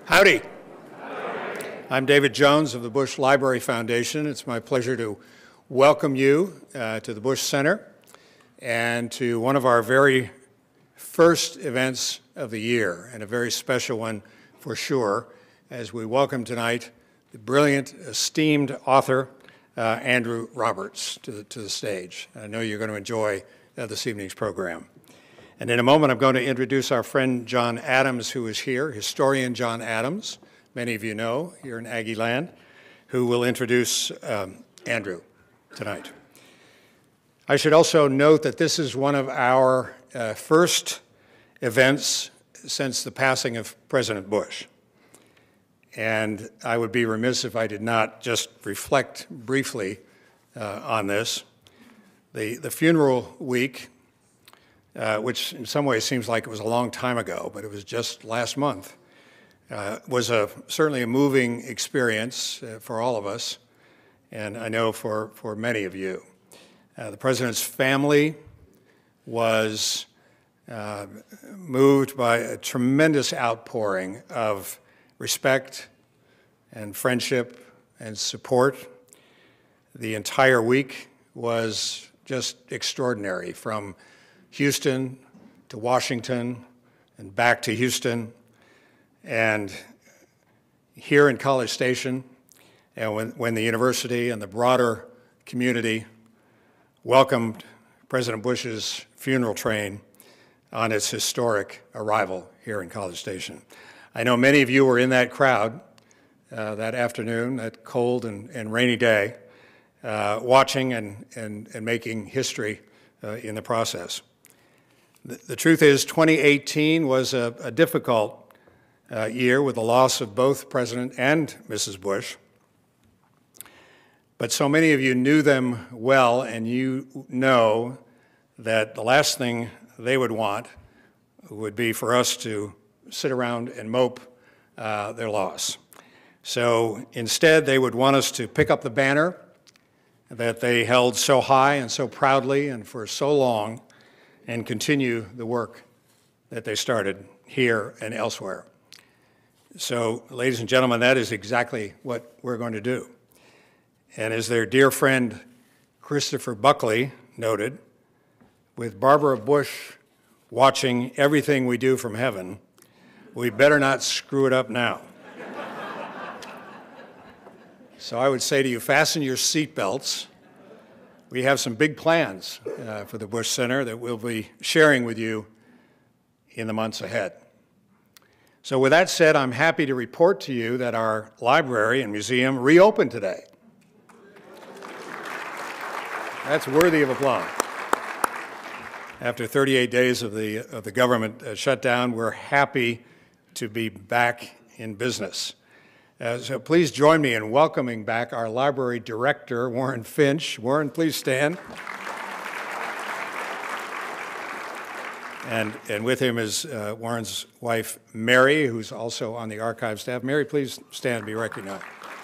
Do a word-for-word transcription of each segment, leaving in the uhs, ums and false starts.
Howdy. Howdy. I'm David Jones of the Bush Library Foundation. It's my pleasure to welcome you uh, to the Bush Center and to one of our very first events of the year, and a very special one for sure, as we welcome tonight the brilliant, esteemed author, uh, Andrew Roberts, to the, to the stage. I know you're going to enjoy uh, this evening's program. And in a moment, I'm going to introduce our friend John Adams, who is here, historian John Adams, many of you know here in Aggie land, who will introduce um, Andrew tonight. I should also note that this is one of our uh, first events since the passing of President Bush. And I would be remiss if I did not just reflect briefly uh, on this. The, the funeral week, Uh, which in some ways seems like it was a long time ago, but it was just last month, uh, was a, certainly a moving experience uh, for all of us, and I know for, for many of you. Uh, the President's family was uh, moved by a tremendous outpouring of respect and friendship and support. The entire week was just extraordinary, from Houston to Washington and back to Houston, and here in College Station, and when, when the university and the broader community welcomed President Bush's funeral train on its historic arrival here in College Station. I know many of you were in that crowd uh, that afternoon, that cold and, and rainy day, uh, watching and, and, and making history uh, in the process. The truth is, twenty eighteen was a, a difficult uh, year with the loss of both President and Missus Bush. But so many of you knew them well, and you know that the last thing they would want would be for us to sit around and mope uh, their loss. So instead, they would want us to pick up the banner that they held so high and so proudly and for so long, and continue the work that they started here and elsewhere. So, ladies and gentlemen, that is exactly what we're going to do. And as their dear friend Christopher Buckley noted, with Barbara Bush watching everything we do from heaven, we better not screw it up now. So I would say to you, fasten your seatbelts. We have some big plans uh, for the Bush Center that we'll be sharing with you in the months ahead. So with that said, I'm happy to report to you that our library and museum reopened today. That's worthy of applause. After thirty-eight days of the, of the government uh, shutdown, we're happy to be back in business. Uh, so please join me in welcoming back our library director, Warren Finch. Warren, please stand. And, and with him is uh, Warren's wife, Mary, who's also on the archive staff. Mary, please stand and be recognized.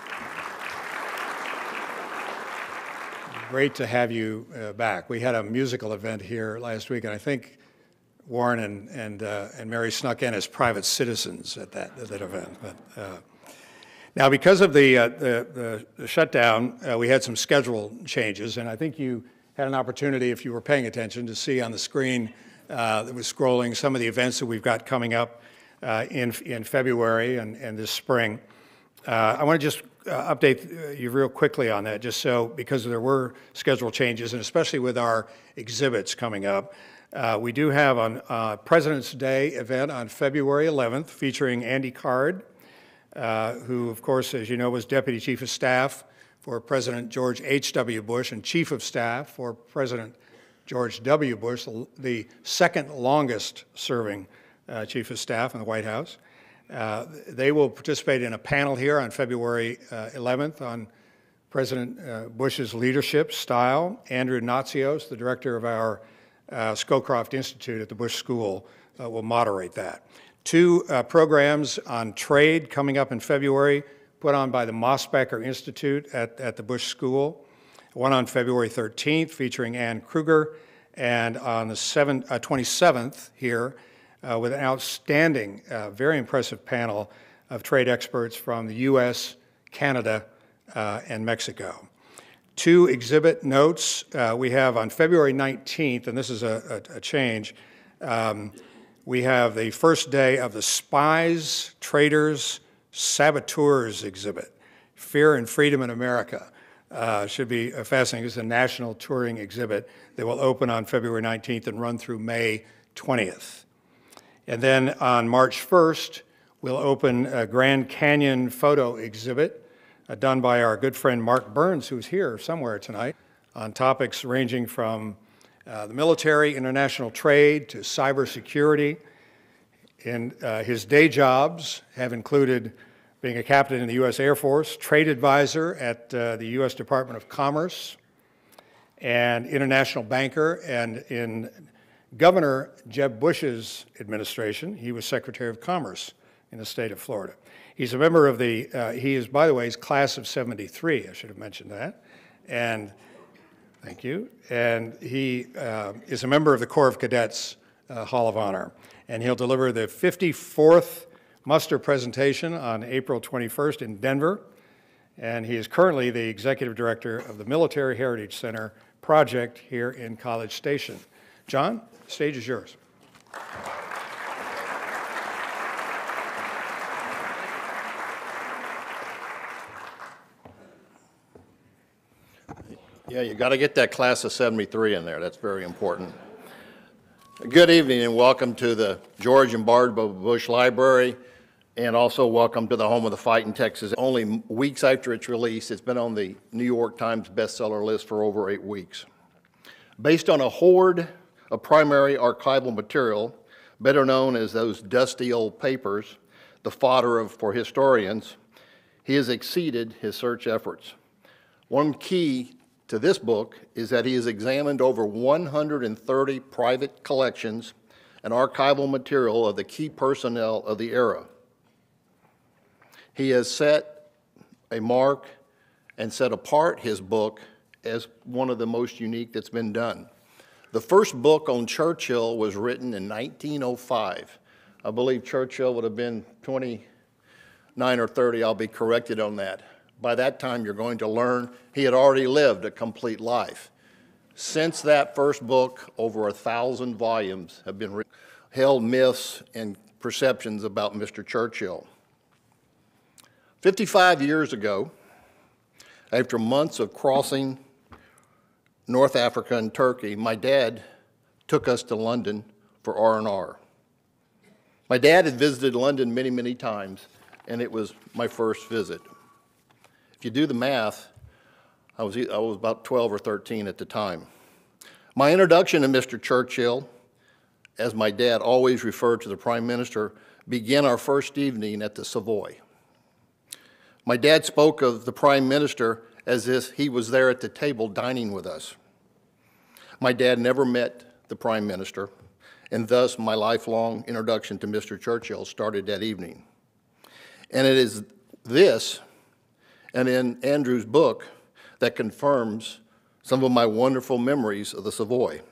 Great to have you uh, back. We had a musical event here last week, and I think Warren and, and, uh, and Mary snuck in as private citizens at that, at that event. But, uh, Now, because of the, uh, the, the shutdown, uh, we had some schedule changes, and I think you had an opportunity, if you were paying attention, to see on the screen uh, that was scrolling some of the events that we've got coming up uh, in, in February and, and this spring. Uh, I want to just uh, update you real quickly on that, just so, because there were schedule changes, and especially with our exhibits coming up. Uh, we do have a uh, President's Day event on February eleventh featuring Andy Card, Uh, who, of course, as you know, was Deputy Chief of Staff for President George H W Bush and Chief of Staff for President George W. Bush, the second longest serving uh, Chief of Staff in the White House. Uh, they will participate in a panel here on February uh, eleventh on President uh, Bush's leadership style. Andrew Natsios, the director of our uh, Scowcroft Institute at the Bush School, uh, will moderate that. Two uh, programs on trade coming up in February, put on by the Mosbacher Institute at, at the Bush School. One on February thirteenth featuring Ann Kruger, and on the seventh, uh, twenty-seventh here uh, with an outstanding, uh, very impressive panel of trade experts from the U S, Canada, uh, and Mexico. Two exhibit notes uh, we have on February nineteenth, and this is a, a, a change. Um, we have the first day of the Spies, Traitors, Saboteurs exhibit, Fear and Freedom in America. Uh, should be fascinating. It's a national touring exhibit that will open on February nineteenth and run through May twentieth. And then on March first, we'll open a Grand Canyon photo exhibit uh, done by our good friend Mark Burns, who's here somewhere tonight, on topics ranging from uh, the military, international trade, to cybersecurity. And uh, his day jobs have included being a captain in the U S Air Force, trade advisor at uh, the U S Department of Commerce, and international banker. And in Governor Jeb Bush's administration, he was Secretary of Commerce in the state of Florida. He's a member of the, uh, he is, by the way, he's class of seventy-three, I should have mentioned that. And, thank you. And he uh, is a member of the Corps of Cadets uh, Hall of Honor. And he'll deliver the fifty-fourth muster presentation on April twenty-first in Denver. And he is currently the executive director of the Military Heritage Center project here in College Station. John, the stage is yours. Yeah, you got to get that class of seventy-three in there. That's very important. Good evening and welcome to the George and Barbara Bush Library, and also welcome to the home of the fight in Texas. Only weeks after its release, it's been on the New York Times bestseller list for over eight weeks. Based on a hoard of primary archival material, better known as those dusty old papers, the fodder of, for historians, he has exceeded his search efforts. One key to this book is that he has examined over one hundred thirty private collections and archival material of the key personnel of the era. He has set a mark and set apart his book as one of the most unique that's been done. The first book on Churchill was written in nineteen oh five. I believe Churchill would have been twenty-nine or thirty. I'll be corrected on that. By that time, you're going to learn he had already lived a complete life. Since that first book, over a thousand volumes have been written, held myths and perceptions about Mister Churchill. fifty-five years ago, after months of crossing North Africa and Turkey, my dad took us to London for R and R. My dad had visited London many, many times, and it was my first visit. If you do the math, I was, I was about twelve or thirteen at the time. My introduction to Mister Churchill, as my dad always referred to the Prime Minister, began our first evening at the Savoy. My dad spoke of the Prime Minister as if he was there at the table dining with us. My dad never met the Prime Minister, and thus my lifelong introduction to Mister Churchill started that evening. And it is this, and in Andrew's book, that confirms some of my wonderful memories of the Savoy.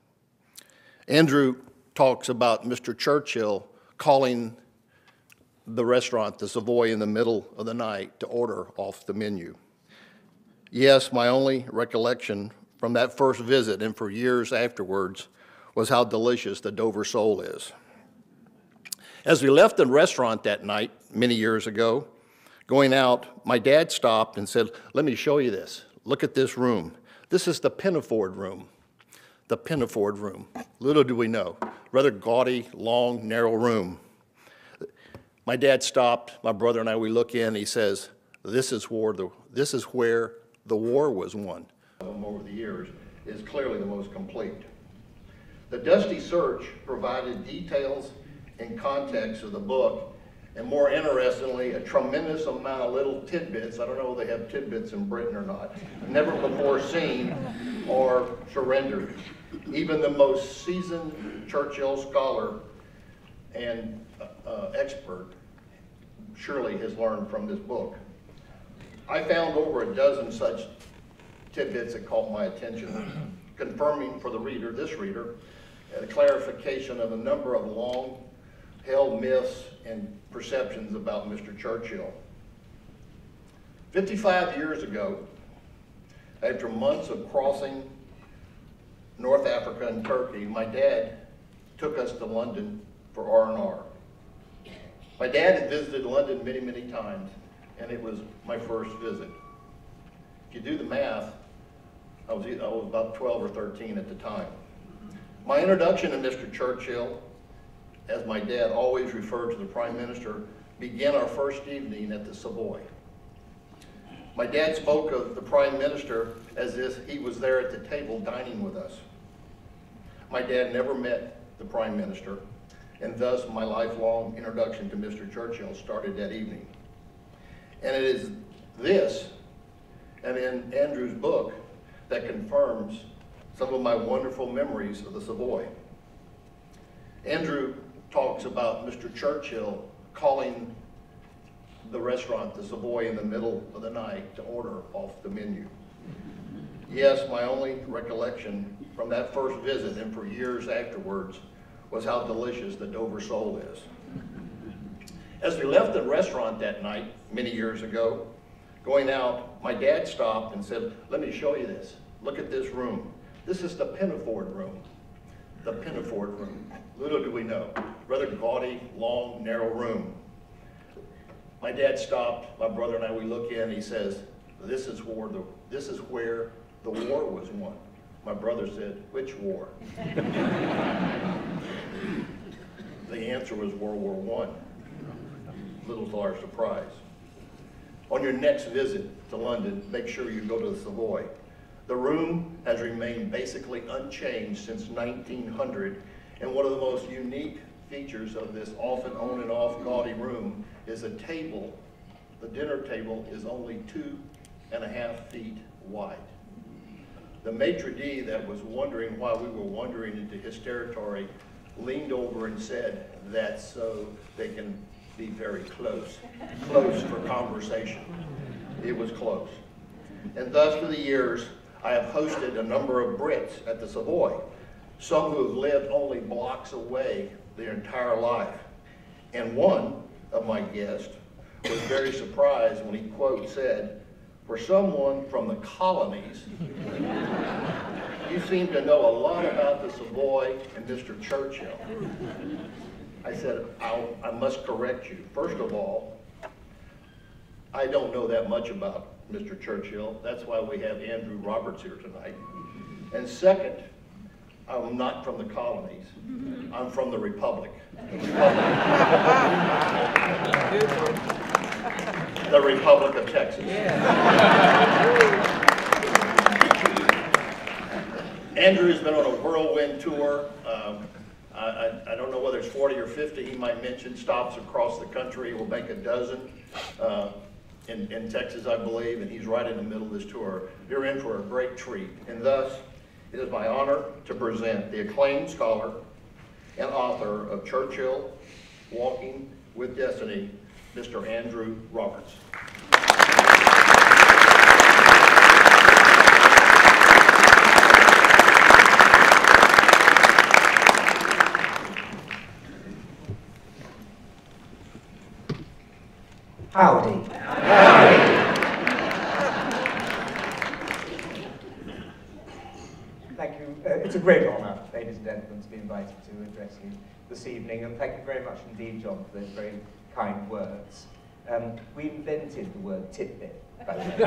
Andrew talks about Mister Churchill calling the restaurant, the Savoy, in the middle of the night to order off the menu. Yes, my only recollection from that first visit and for years afterwards was how delicious the Dover sole is. As we left the restaurant that night, many years ago, going out, my dad stopped and said, "Let me show you this. Look at this room. This is the Pinafore room." The Pinafore room. Little do we know. Rather gaudy, long, narrow room. My dad stopped. My brother and I, we look in. He says, this is where the, this is where the war was won. Over the years is clearly the most complete. The Dusty Search provided details and context of the book, and more interestingly, a tremendous amount of little tidbits. I don't know if they have tidbits in Britain or not. Never before seen or surrendered. Even the most seasoned Churchill scholar and uh, expert surely has learned from this book. I found over a dozen such tidbits that caught my attention, confirming for the reader, this reader, a clarification of a number of long-held myths and perceptions about Mister Churchill. fifty-five years ago, after months of crossing North Africa and Turkey, my dad took us to London for R and R. My dad had visited London many, many times, and it was my first visit. If you do the math, I was, I was about twelve or thirteen at the time. My introduction to Mister Churchill, as my dad always referred to the Prime Minister, began our first evening at the Savoy. My dad spoke of the Prime Minister as if he was there at the table dining with us. My dad never met the Prime Minister, and thus my lifelong introduction to Mister Churchill started that evening. And it is this, and in Andrew's book, that confirms some of my wonderful memories of the Savoy. Andrew talks about Mister Churchill calling the restaurant, the Savoy, in the middle of the night to order off the menu. Yes, my only recollection from that first visit and for years afterwards was how delicious the Dover sole is. As we left the restaurant that night, many years ago, going out, my dad stopped and said, "Let me show you this. Look at this room. This is the Pinafore room." The Pinafore room. Little do we know. Rather gaudy, long, narrow room. My dad stopped, my brother and I, we look in, he says, this is where the, this is where the war was won. My brother said, "Which war?" The answer was World War One. Little to our surprise. On your next visit to London, make sure you go to the Savoy. The room has remained basically unchanged since nineteen hundred, and one of the most unique features of this often on and off gaudy room is a table. The dinner table is only two and a half feet wide. The maitre d' that was wondering why we were wandering into his territory leaned over and said, "That's so they can be very close." Close for conversation. It was close. And thus, for the years, I have hosted a number of Brits at the Savoy, some who have lived only blocks away their entire life. And one of my guests was very surprised when he, quote, said, "For someone from the colonies, you seem to know a lot about the Savoy and Mister Churchill." I said, I'll, I must correct you. First of all, I don't know that much about Mister Churchill. That's why we have Andrew Roberts here tonight. And second, I'm not from the colonies. I'm from the Republic. The Republic, the Republic of Texas. Andrew has been on a whirlwind tour. Um, I, I, I don't know whether it's forty or fifty, he might mention, stops across the country. We'll make a dozen uh, in, in Texas, I believe, and he's right in the middle of this tour. You're in for a great treat. And thus, it is my honor to present the acclaimed scholar and author of Churchill, Walking with Destiny, Mister Andrew Roberts. Howdy. Howdy. Thank you. Uh, it's a great honour, ladies and gentlemen, to be invited to address you this evening, and thank you very much indeed, John, for those very kind words. Um, we invented the word tidbit, by the way.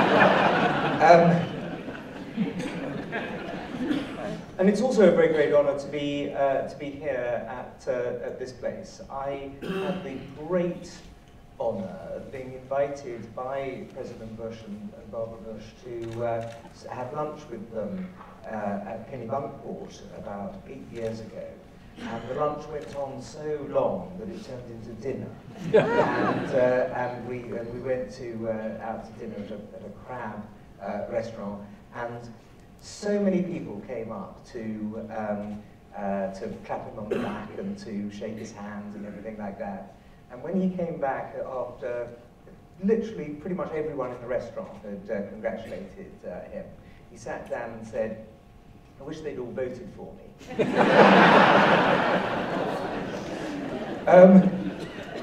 um, and it's also a very great honour to be uh, to be here at uh, at this place. I had the great honour of being invited by President Bush and, and Barbara Bush to uh, have lunch with them uh, at Kennebunkport about eight years ago. And the lunch went on so long that it turned into dinner. and, uh, and, we, and we went to, uh, out to dinner at a, at a crab uh, restaurant, and so many people came up to, um, uh, to clap him on the back and to shake his hand and everything like that. And when he came back after, literally pretty much everyone in the restaurant had uh, congratulated uh, him, he sat down and said, "I wish they'd all voted for me." um,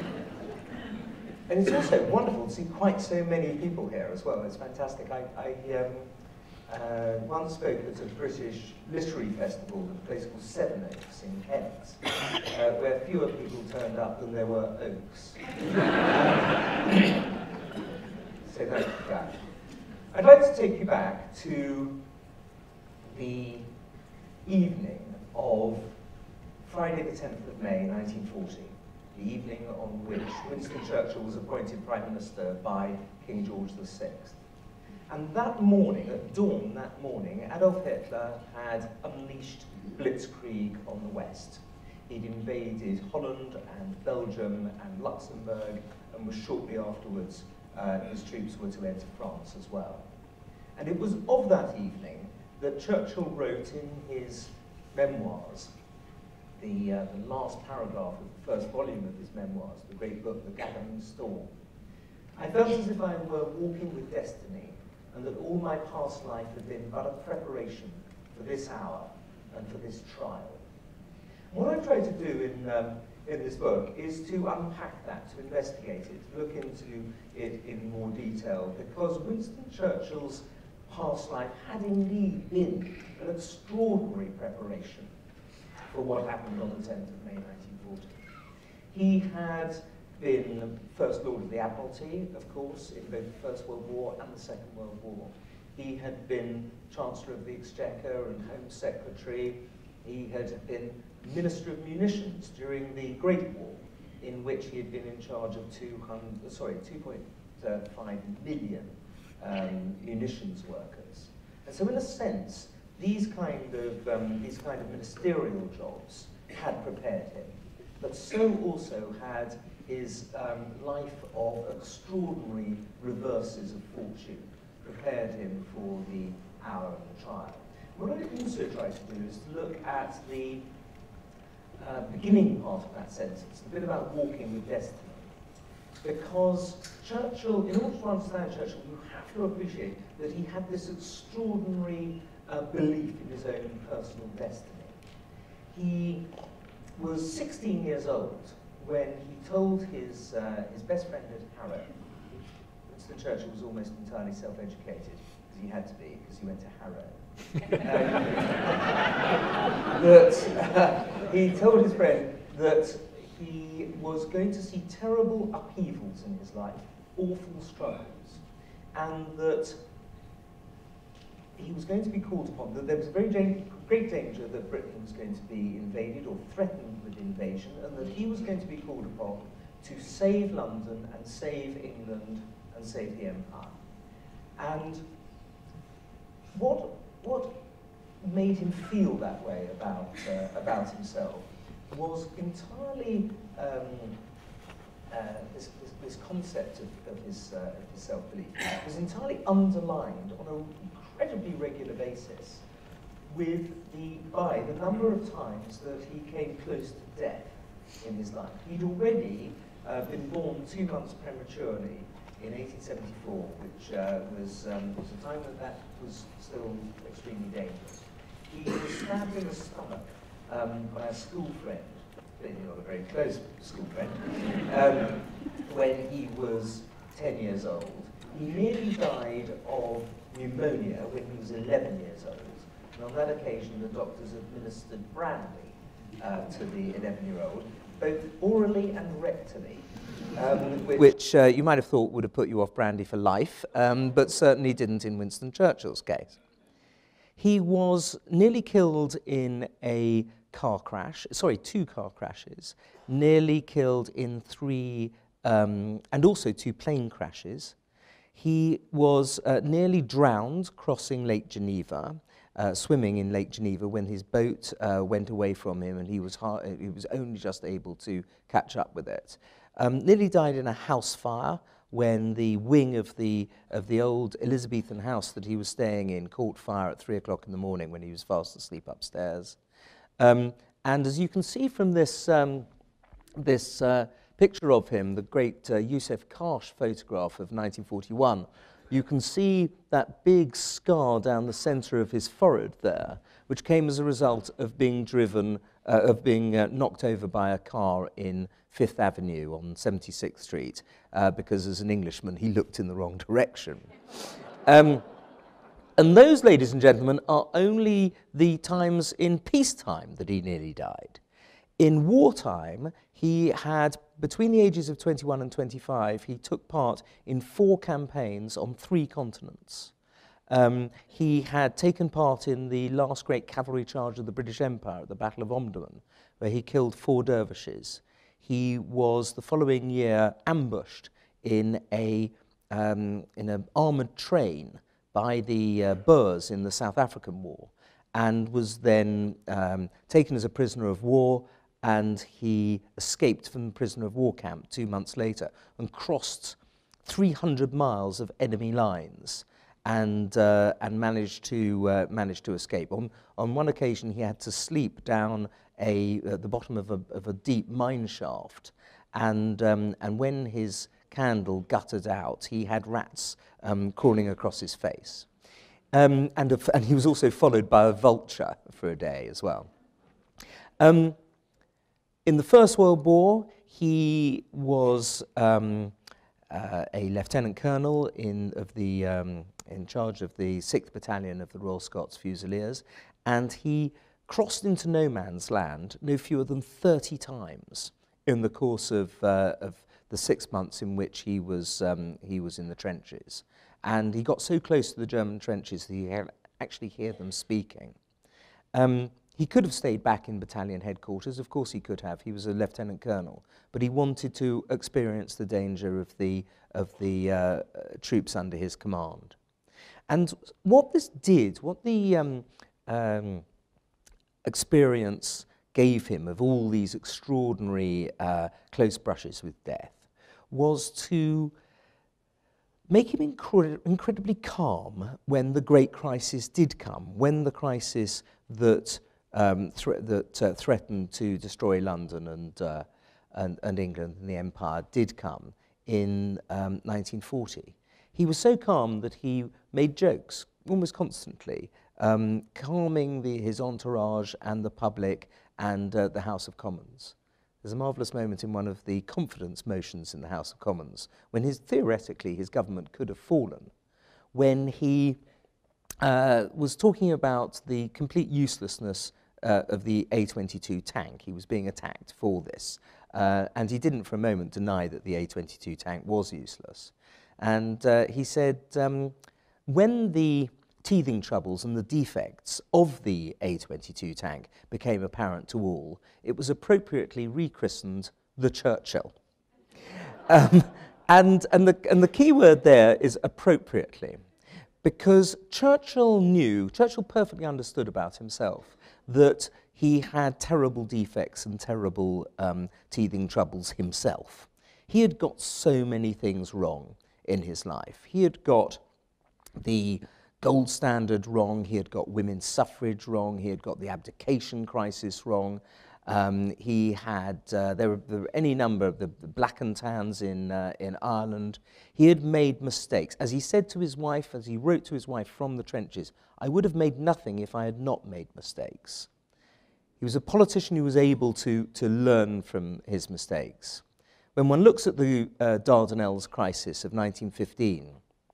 And it's also wonderful to see quite so many people here as well. It's fantastic. I, I um, uh, once spoke at a British literary festival at a place called Seven Oaks in Kent, uh, where fewer people turned up than there were oaks. So thank you for that. I'd like to take you back to the evening of Friday the tenth of May, nineteen forty, the evening on which Winston Churchill was appointed Prime Minister by King George the sixth. And that morning, at dawn that morning, Adolf Hitler had unleashed blitzkrieg on the West. He'd invaded Holland and Belgium and Luxembourg, and was shortly afterwards, uh, his troops were to enter France as well. And it was of that evening that Churchill wrote in his memoirs, the, uh, the last paragraph of the first volume of his memoirs, the great book, The Gathering Storm. I felt as if I were walking with destiny, and that all my past life had been but a preparation for this hour and for this trial. What I've tried to do in, um, in this book is to unpack that, to investigate it, to look into it in more detail, because Winston Churchill's past life had indeed been an extraordinary preparation for what happened on the tenth of May nineteen forty. He had been First Lord of the Admiralty, of course, in both the First World War and the Second World War. He had been Chancellor of the Exchequer and Home Secretary. He had been Minister of Munitions during the Great War, in which he had been in charge of two hundred, sorry, two point five million um, munitions workers. And so, in a sense, these kind of um, these kind of ministerial jobs had prepared him, but so also had his um, life of extraordinary reverses of fortune prepared him for the hour of the trial. What I also try to do is to look at the uh, beginning part of that sentence, a bit about walking with destiny. Because Churchill, in order to understand Churchill, you have to appreciate that he had this extraordinary uh, belief in his own personal destiny. He was sixteen years old when he told his, uh, his best friend at Harrow, Winston Churchill was almost entirely self-educated, because he had to be, because he went to Harrow. um, that uh, he told his friend that he was going to see terrible upheavals in his life, awful struggles, and that he was going to be called upon, that there was a very da- great danger that Britain was going to be invaded or threatened with invasion, and that he was going to be called upon to save London and save England and save the Empire. And what, what made him feel that way about, uh, about himself was entirely um, uh, this, this, this concept of, of his, uh, of his self-belief was entirely underlined on an incredibly regular basis with the, by the number of times that he came close to death in his life. He'd already uh, been born two months prematurely in eighteen seventy-four, which uh, was, um, was a time that that was still extremely dangerous. He was stabbed in the stomach um, by a school friend, clearly not a very close school friend, um, when he was ten years old. He nearly died of pneumonia when he was eleven years old. And on that occasion, the doctors administered brandy uh, to the eleven-year-old, both orally and rectally. Um, which which uh, you might have thought would have put you off brandy for life, um, but certainly didn't in Winston Churchill's case. He was nearly killed in a car crash, sorry, two car crashes, nearly killed in three, um, and also two plane crashes. He was uh, nearly drowned crossing Lake Geneva, uh, swimming in Lake Geneva when his boat uh, went away from him, and he was, hard, he was only just able to catch up with it. Um, nearly died in a house fire when the wing of the, of the old Elizabethan house that he was staying in caught fire at three o'clock in the morning when he was fast asleep upstairs. Um, and as you can see from this, um, this uh, picture of him, the great uh, Yusuf Karsh photograph of nineteen forty-one, you can see that big scar down the center of his forehead there, which came as a result of being driven, uh, of being uh, knocked over by a car in Fifth Avenue on seventy-sixth Street, uh, because as an Englishman, he looked in the wrong direction. Um, and those, ladies and gentlemen, are only the times in peacetime that he nearly died. In wartime, he had, between the ages of twenty-one and twenty-five, he took part in four campaigns on three continents. Um, he had taken part in the last great cavalry charge of the British Empire at the Battle of Omdurman, where he killed four dervishes. He was, the following year, ambushed in a um, in an armoured train by the uh, Boers in the South African War, and was then um, taken as a prisoner of war, and he escaped from the prisoner of war camp two months later and crossed three hundred miles of enemy lines, and uh, and managed to uh, managed to escape. On on one occasion, he had to sleep down a at the bottom of a of a deep mine shaft, and um, and when his candle guttered out, he had rats um, crawling across his face, um, and a, and he was also followed by a vulture for a day as well. Um, in the First World War, he was um, uh, a lieutenant colonel in of the um, in charge of the sixth Battalion of the Royal Scots Fusiliers, and he crossed into no man's land no fewer than thirty times in the course of, uh, of the six months in which he was, um, he was in the trenches. And he got so close to the German trenches that he could actually hear them speaking. Um, he could have stayed back in battalion headquarters, of course he could have, he was a lieutenant colonel, but he wanted to experience the danger of the, of the uh, uh, troops under his command. And what this did, what the um, um, experience gave him of all these extraordinary uh, close brushes with death, was to make him incre incredibly calm when the great crisis did come, when the crisis that, um, thre that uh, threatened to destroy London and, uh, and, and England and the Empire did come in um, nineteen forty. He was so calm that he made jokes almost constantly, um, calming the, his entourage and the public and uh, the House of Commons. There's a marvellous moment in one of the confidence motions in the House of Commons when his, theoretically his government could have fallen, when he uh, was talking about the complete uselessness uh, of the A twenty-two tank. He was being attacked for this, uh, and he didn't for a moment deny that the A twenty-two tank was useless. And uh, he said, um, when the teething troubles and the defects of the A twenty-two tank became apparent to all, it was appropriately rechristened the Churchill. um, and, and, the, and the key word there is appropriately, because Churchill knew, Churchill perfectly understood about himself, that he had terrible defects and terrible um, teething troubles himself. He had got so many things wrong in his life. He had got the gold standard wrong, he had got women's suffrage wrong, he had got the abdication crisis wrong, um, he had, uh, there, were, there were any number of the, the black and tans in, uh, in Ireland. He had made mistakes. As he said to his wife, as he wrote to his wife from the trenches, I would have made nothing if I had not made mistakes. He was a politician who was able to, to learn from his mistakes. When one looks at the uh, Dardanelles crisis of nineteen fifteen,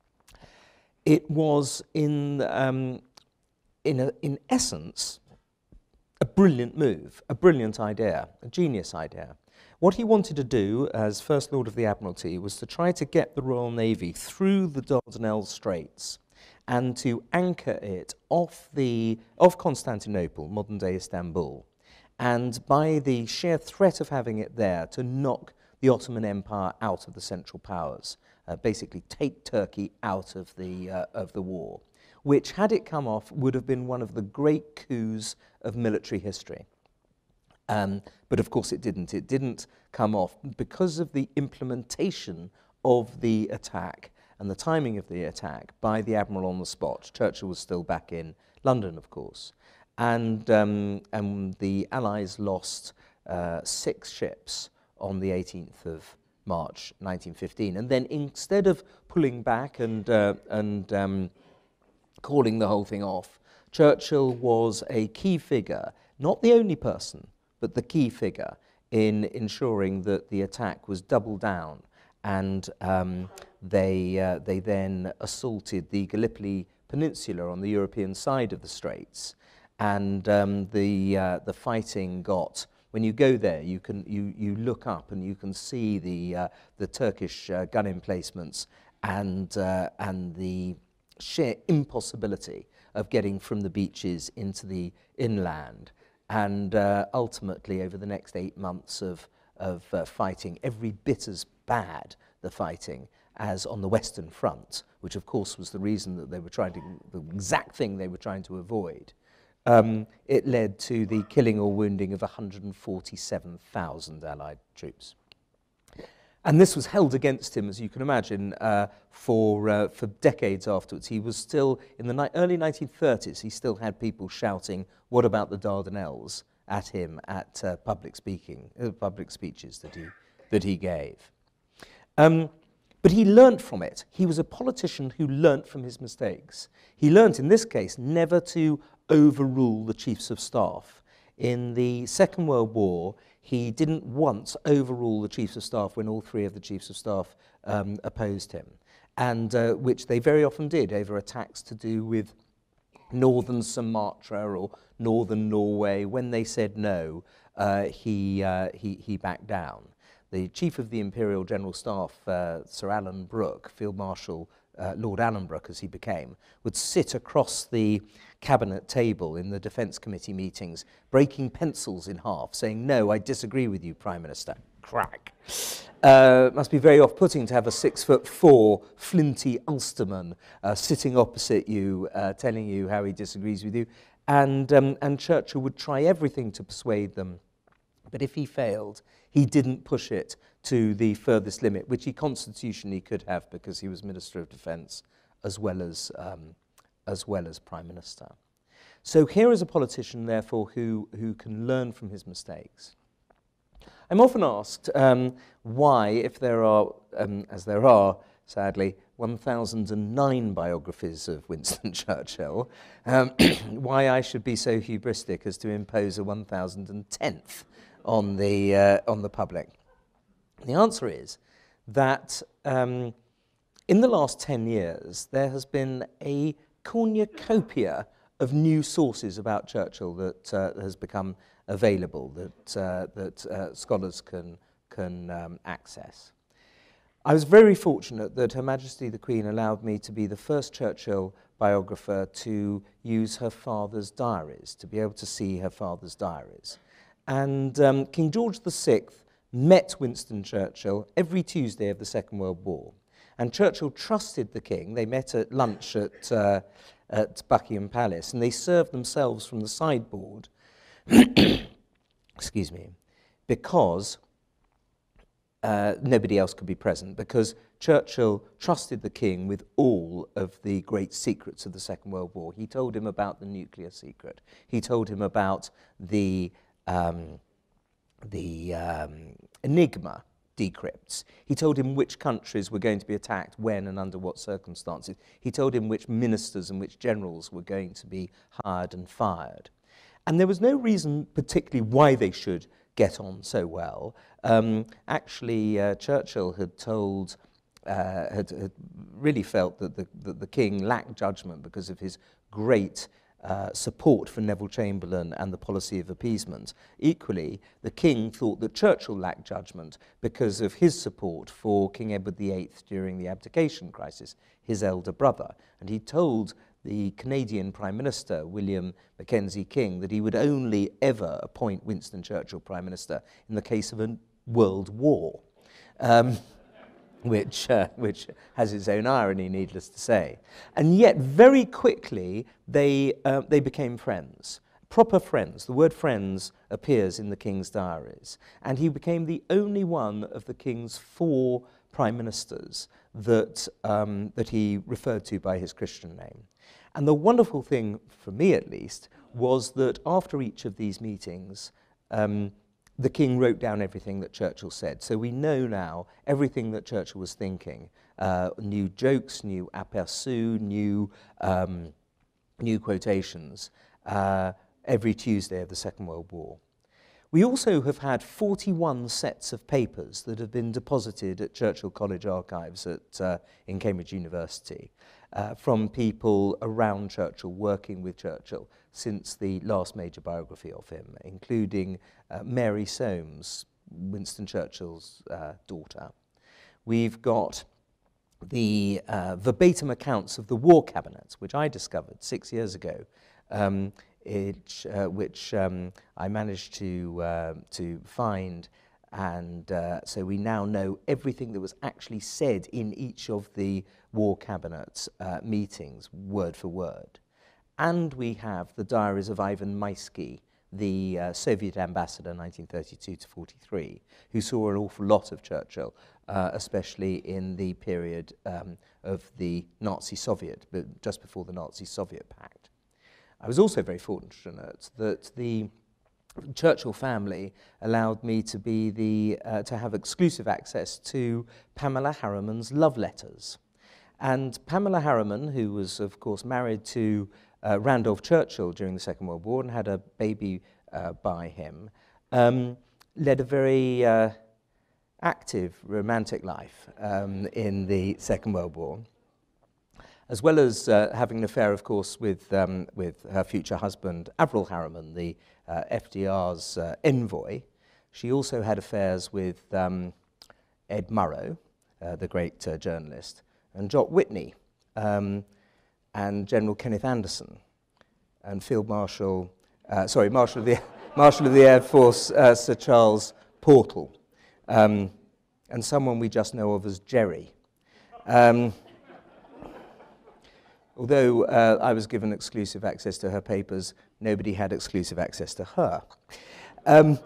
it was in, um, in, a, in essence, a brilliant move, a brilliant idea, a genius idea. What he wanted to do as First Lord of the Admiralty was to try to get the Royal Navy through the Dardanelles Straits and to anchor it off, the, off Constantinople, modern-day Istanbul, and by the sheer threat of having it there, to knock the Ottoman Empire out of the Central Powers, uh, basically take Turkey out of the, uh, of the war, which, had it come off, would have been one of the great coups of military history. Um, but of course it didn't. It didn't come off because of the implementation of the attack and the timing of the attack by the Admiral on the spot. Churchill was still back in London, of course. And, um, and the Allies lost uh, six ships on the eighteenth of March nineteen fifteen. And then instead of pulling back and, uh, and um, calling the whole thing off, Churchill was a key figure, not the only person, but the key figure in ensuring that the attack was doubled down, and um, they, uh, they then assaulted the Gallipoli Peninsula on the European side of the Straits. And um, the, uh, the fighting got, when you go there, you, can, you, you look up and you can see the, uh, the Turkish uh, gun emplacements and, uh, and the sheer impossibility of getting from the beaches into the inland. And uh, ultimately, over the next eight months of, of uh, fighting, every bit as bad, the fighting, as on the Western Front, which of course was the reason that they were trying to, the exact thing they were trying to avoid. Um, it led to the killing or wounding of one hundred forty-seven thousand Allied troops. And this was held against him, as you can imagine, uh, for, uh, for decades afterwards. He was still, in the ni early nineteen thirties, he still had people shouting, "What about the Dardanelles?" at him at uh, public speaking, uh, public speeches that he, that he gave. Um, but he learnt from it. He was a politician who learnt from his mistakes. He learnt, in this case, never to overrule the chiefs of staff. In the Second World War, he didn't once overrule the chiefs of staff when all three of the chiefs of staff um, opposed him, and uh, which they very often did over attacks to do with northern Sumatra or northern Norway. When they said no, uh, he, uh, he, he backed down. The chief of the Imperial General Staff, uh, Sir Alan Brooke, Field Marshal uh, Lord Annenberg as he became, would sit across the cabinet table in the Defence Committee meetings, breaking pencils in half, saying, "No, I disagree with you, Prime Minister." Crack. Uh, must be very off-putting to have a six-foot-four flinty Ulsterman uh, sitting opposite you, uh, telling you how he disagrees with you. And, um, and Churchill would try everything to persuade them. But if he failed, he didn't push it to the furthest limit, which he constitutionally could have because he was Minister of Defence as well as, um, as well as Prime Minister. So here is a politician, therefore, who, who can learn from his mistakes. I'm often asked um, why, if there are, um, as there are, sadly, one thousand nine biographies of Winston Churchill, um, why I should be so hubristic as to impose a one thousand tenth on the, uh, on the public. The answer is that um, in the last ten years, there has been a cornucopia of new sources about Churchill that uh, has become available, that, uh, that uh, scholars can, can um, access. I was very fortunate that Her Majesty the Queen allowed me to be the first Churchill biographer to use her father's diaries, to be able to see her father's diaries. And um, King George the Sixth met Winston Churchill every Tuesday of the Second World War. And Churchill trusted the king. They met at lunch at, uh, at Buckingham Palace, and they served themselves from the sideboard, excuse me, because uh, nobody else could be present, because Churchill trusted the king with all of the great secrets of the Second World War. He told him about the nuclear secret. He told him about the, um, the um, Enigma decrypts. He told him which countries were going to be attacked, when and under what circumstances. He told him which ministers and which generals were going to be hired and fired. And there was no reason particularly why they should get on so well. Um, actually, uh, Churchill had told, uh, had, had really felt that the, that the king lacked judgment because of his great uh, support for Neville Chamberlain and the policy of appeasement. Equally, the king thought that Churchill lacked judgment because of his support for King Edward the Eighth during the abdication crisis, his elder brother. And he told the Canadian Prime Minister, William Mackenzie King, that he would only ever appoint Winston Churchill Prime Minister in the case of a world war, um, which, uh, which has its own irony, needless to say. And yet, very quickly, they, uh, they became friends. Proper friends. The word friends appears in the King's diaries. And he became the only one of the King's four prime ministers that, um, that he referred to by his Christian name. And the wonderful thing, for me at least, was that after each of these meetings, um, the king wrote down everything that Churchill said. So we know now everything that Churchill was thinking. Uh, new jokes, new aperçus, new, um, new quotations, uh, every Tuesday of the Second World War. We also have had forty-one sets of papers that have been deposited at Churchill College Archives at, uh, in Cambridge University uh, from people around Churchill, working with Churchill since the last major biography of him, including uh, Mary Soames, Winston Churchill's uh, daughter. We've got the uh, verbatim accounts of the war cabinet, which I discovered six years ago, um, it, uh, which um, I managed to, uh, to find, and uh, so we now know everything that was actually said in each of the war cabinet uh, meetings, word for word. And we have the diaries of Ivan Maisky, the uh, Soviet ambassador, nineteen thirty-two to forty-three, who saw an awful lot of Churchill, uh, especially in the period um, of the Nazi-Soviet, but just before the Nazi-Soviet pact. I was also very fortunate that the Churchill family allowed me to be the uh, to have exclusive access to Pamela Harriman's love letters. And Pamela Harriman, who was, of course, married to uh, Randolph Churchill during the Second World War and had a baby uh, by him, um, led a very uh, active romantic life um, in the Second World War, as well as uh, having an affair, of course, with, um, with her future husband, Averell Harriman, the uh, F D R's uh, envoy. She also had affairs with um, Ed Murrow, uh, the great uh, journalist, and Jock Whitney, um, and General Kenneth Anderson, and Field Marshal, uh, sorry, Marshal of the, Marshal of the Air Force, uh, Sir Charles Portal, um, and someone we just know of as Jerry. Um, although uh, I was given exclusive access to her papers, nobody had exclusive access to her. Um,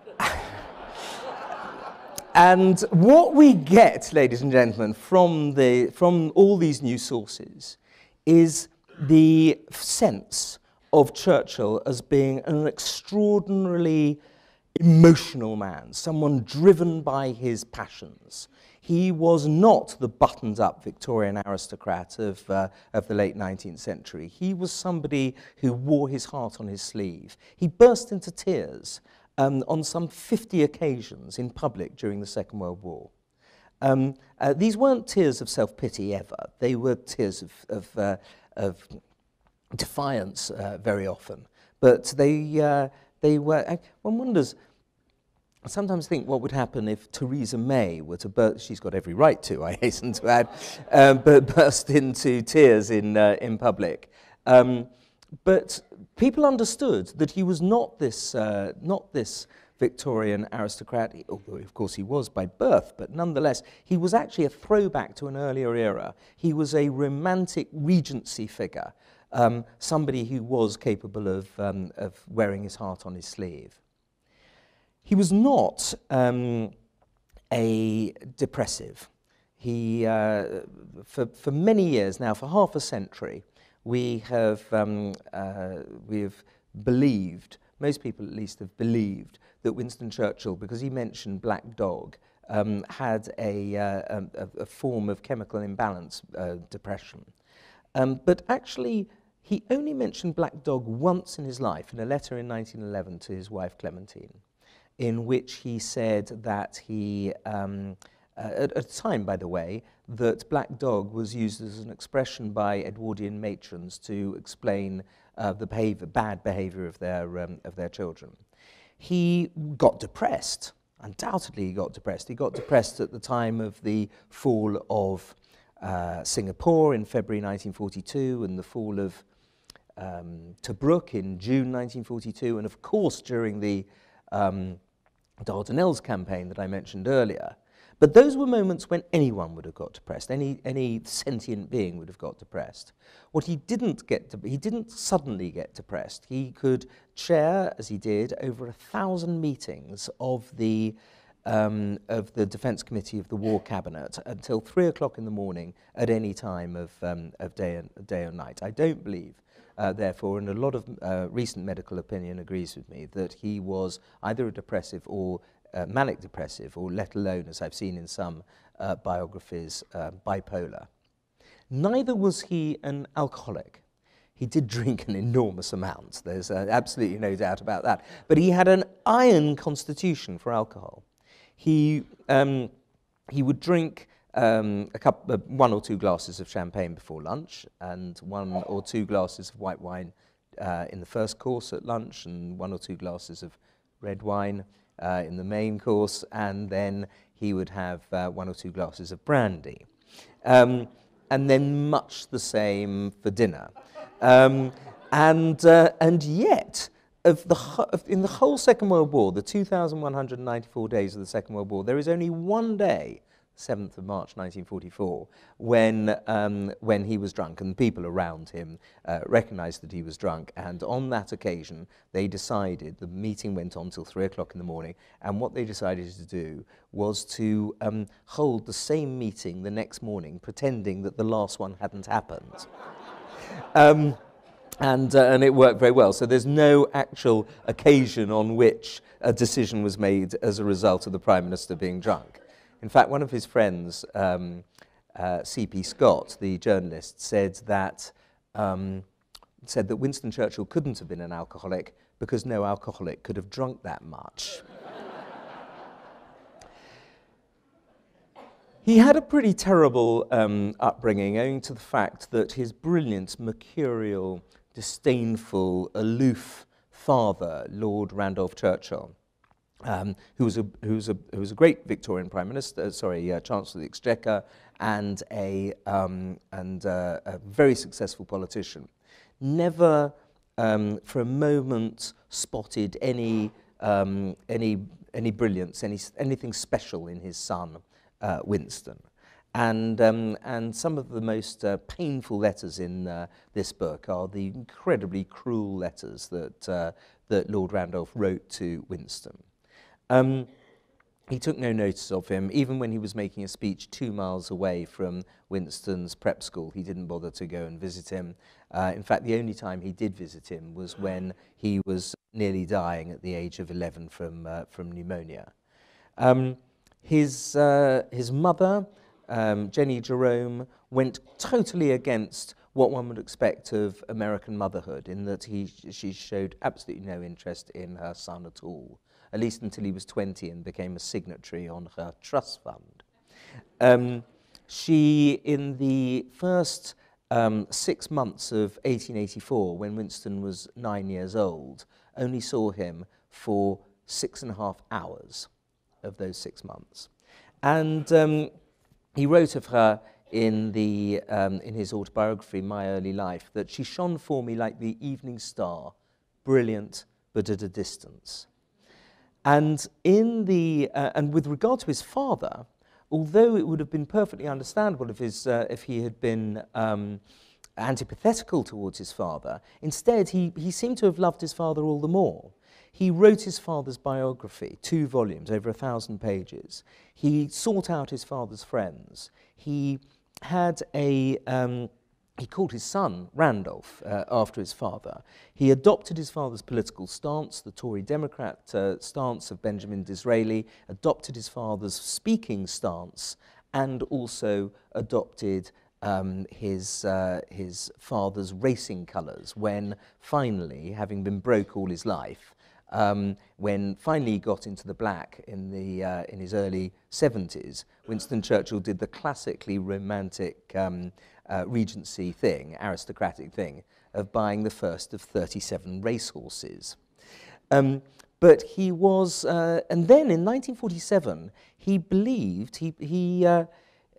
And what we get, ladies and gentlemen, from, the, from all these new sources is the sense of Churchill as being an extraordinarily emotional man, someone driven by his passions. He was not the buttoned-up Victorian aristocrat of, uh, of the late nineteenth century. He was somebody who wore his heart on his sleeve. He burst into tears Um, on some fifty occasions in public during the Second World War. Um, uh, these weren't tears of self-pity ever. They were tears of, of, uh, of defiance uh, very often. But they, uh, they were, uh, one wonders, I sometimes think what would happen if Theresa May were to burst, she's got every right to, I hasten to add, um, but burst into tears in, uh, in public. Um, But people understood that he was not this, uh, not this Victorian aristocrat, although of course he was by birth, but nonetheless, he was actually a throwback to an earlier era. He was a romantic Regency figure, um, somebody who was capable of, um, of wearing his heart on his sleeve. He was not um, a depressive. He, uh, for, for many years now, for half a century, we have um, uh, we have believed, most people at least have believed, that Winston Churchill, because he mentioned Black Dog, um, had a, uh, a, a form of chemical imbalance uh, depression. Um, but actually, he only mentioned Black Dog once in his life, in a letter in nineteen eleven to his wife Clementine, in which he said that he, um, uh, at a time, by the way, that Black Dog was used as an expression by Edwardian matrons to explain uh, the behavior, bad behavior of their, um, of their children. He got depressed. Undoubtedly he got depressed. He got depressed at the time of the fall of uh, Singapore in February nineteen forty-two and the fall of um, Tobruk in June nineteen forty-two, and of course during the um, Dardanelles campaign that I mentioned earlier. But those were moments when anyone would have got depressed, any, any sentient being would have got depressed. What he didn't get to, he didn't suddenly get depressed. He could chair, as he did, over a thousand meetings of the, um, of the Defence Committee of the War Cabinet until three o'clock in the morning at any time of, um, of day, and, day or night. I don't believe, uh, therefore, and a lot of uh, recent medical opinion agrees with me, that he was either a depressive or Uh, manic depressive, or let alone, as I've seen in some uh, biographies, uh, bipolar. Neither was he an alcoholic. he did drink an enormous amount. There's uh, absolutely no doubt about that. But he had an iron constitution for alcohol. He, um, he would drink um, a couple, uh, one or two glasses of champagne before lunch, and one or two glasses of white wine uh, in the first course at lunch, and one or two glasses of red wine uh, in the main course, and then he would have uh, one or two glasses of brandy. Um, and then much the same for dinner. Um, and, uh, and yet, of the, of, in the whole Second World War, the two thousand one hundred ninety-four days of the Second World War, there is only one day, seventh of March nineteen forty-four, when, um, when he was drunk, and the people around him uh, recognized that he was drunk, and on that occasion they decided, the meeting went on till three o'clock in the morning, and what they decided to do was to um, hold the same meeting the next morning, pretending that the last one hadn't happened. um, and, uh, and it worked very well, so there's no actual occasion on which a decision was made as a result of the Prime Minister being drunk. In fact, one of his friends, um, uh, C P Scott, the journalist, said that, um, said that Winston Churchill couldn't have been an alcoholic because no alcoholic could have drunk that much. He had a pretty terrible um, upbringing, owing to the fact that his brilliant, mercurial, disdainful, aloof father, Lord Randolph Churchill, Um, who, was a, who, was a, who was a great Victorian Prime Minister, sorry, uh, Chancellor of the Exchequer, and, a, um, and uh, a very successful politician, never um, for a moment spotted any, um, any, any brilliance, any, anything special in his son, uh, Winston. And, um, and some of the most uh, painful letters in uh, this book are the incredibly cruel letters that, uh, that Lord Randolph wrote to Winston. Um, he took no notice of him. Even when he was making a speech two miles away from Winston's prep school, he didn't bother to go and visit him. Uh, in fact, the only time he did visit him was when he was nearly dying at the age of eleven from, uh, from pneumonia. Um, his, uh, his mother, um, Jenny Jerome, went totally against what one would expect of American motherhood, in that he, she showed absolutely no interest in her son at all, at least until he was twenty and became a signatory on her trust fund. Um, she, in the first um, six months of eighteen eighty-four, when Winston was nine years old, only saw him for six and a half hours of those six months. And um, he wrote of her in, the, um, in his autobiography, My Early Life, that she shone for me like the evening star, brilliant but at a distance. And, in the, uh, and with regard to his father, although it would have been perfectly understandable if, his, uh, if he had been um, antipathical towards his father, instead he, he seemed to have loved his father all the more. He wrote his father's biography, two volumes, over a thousand pages. He sought out his father's friends. He had a... Um, He called his son Randolph uh, after his father. He adopted his father's political stance, the Tory Democrat uh, stance of Benjamin Disraeli, adopted his father's speaking stance, and also adopted um, his, uh, his father's racing colours when finally, having been broke all his life, um, when finally he got into the black in, the, uh, in his early seventies, Winston Churchill did the classically romantic um, Uh, Regency thing, aristocratic thing, of buying the first of thirty-seven racehorses. Um, but he was, uh, and then in nineteen forty-seven, he believed, he, he, uh,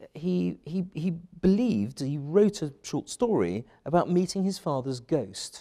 he, he, he believed, he wrote a short story about meeting his father's ghost.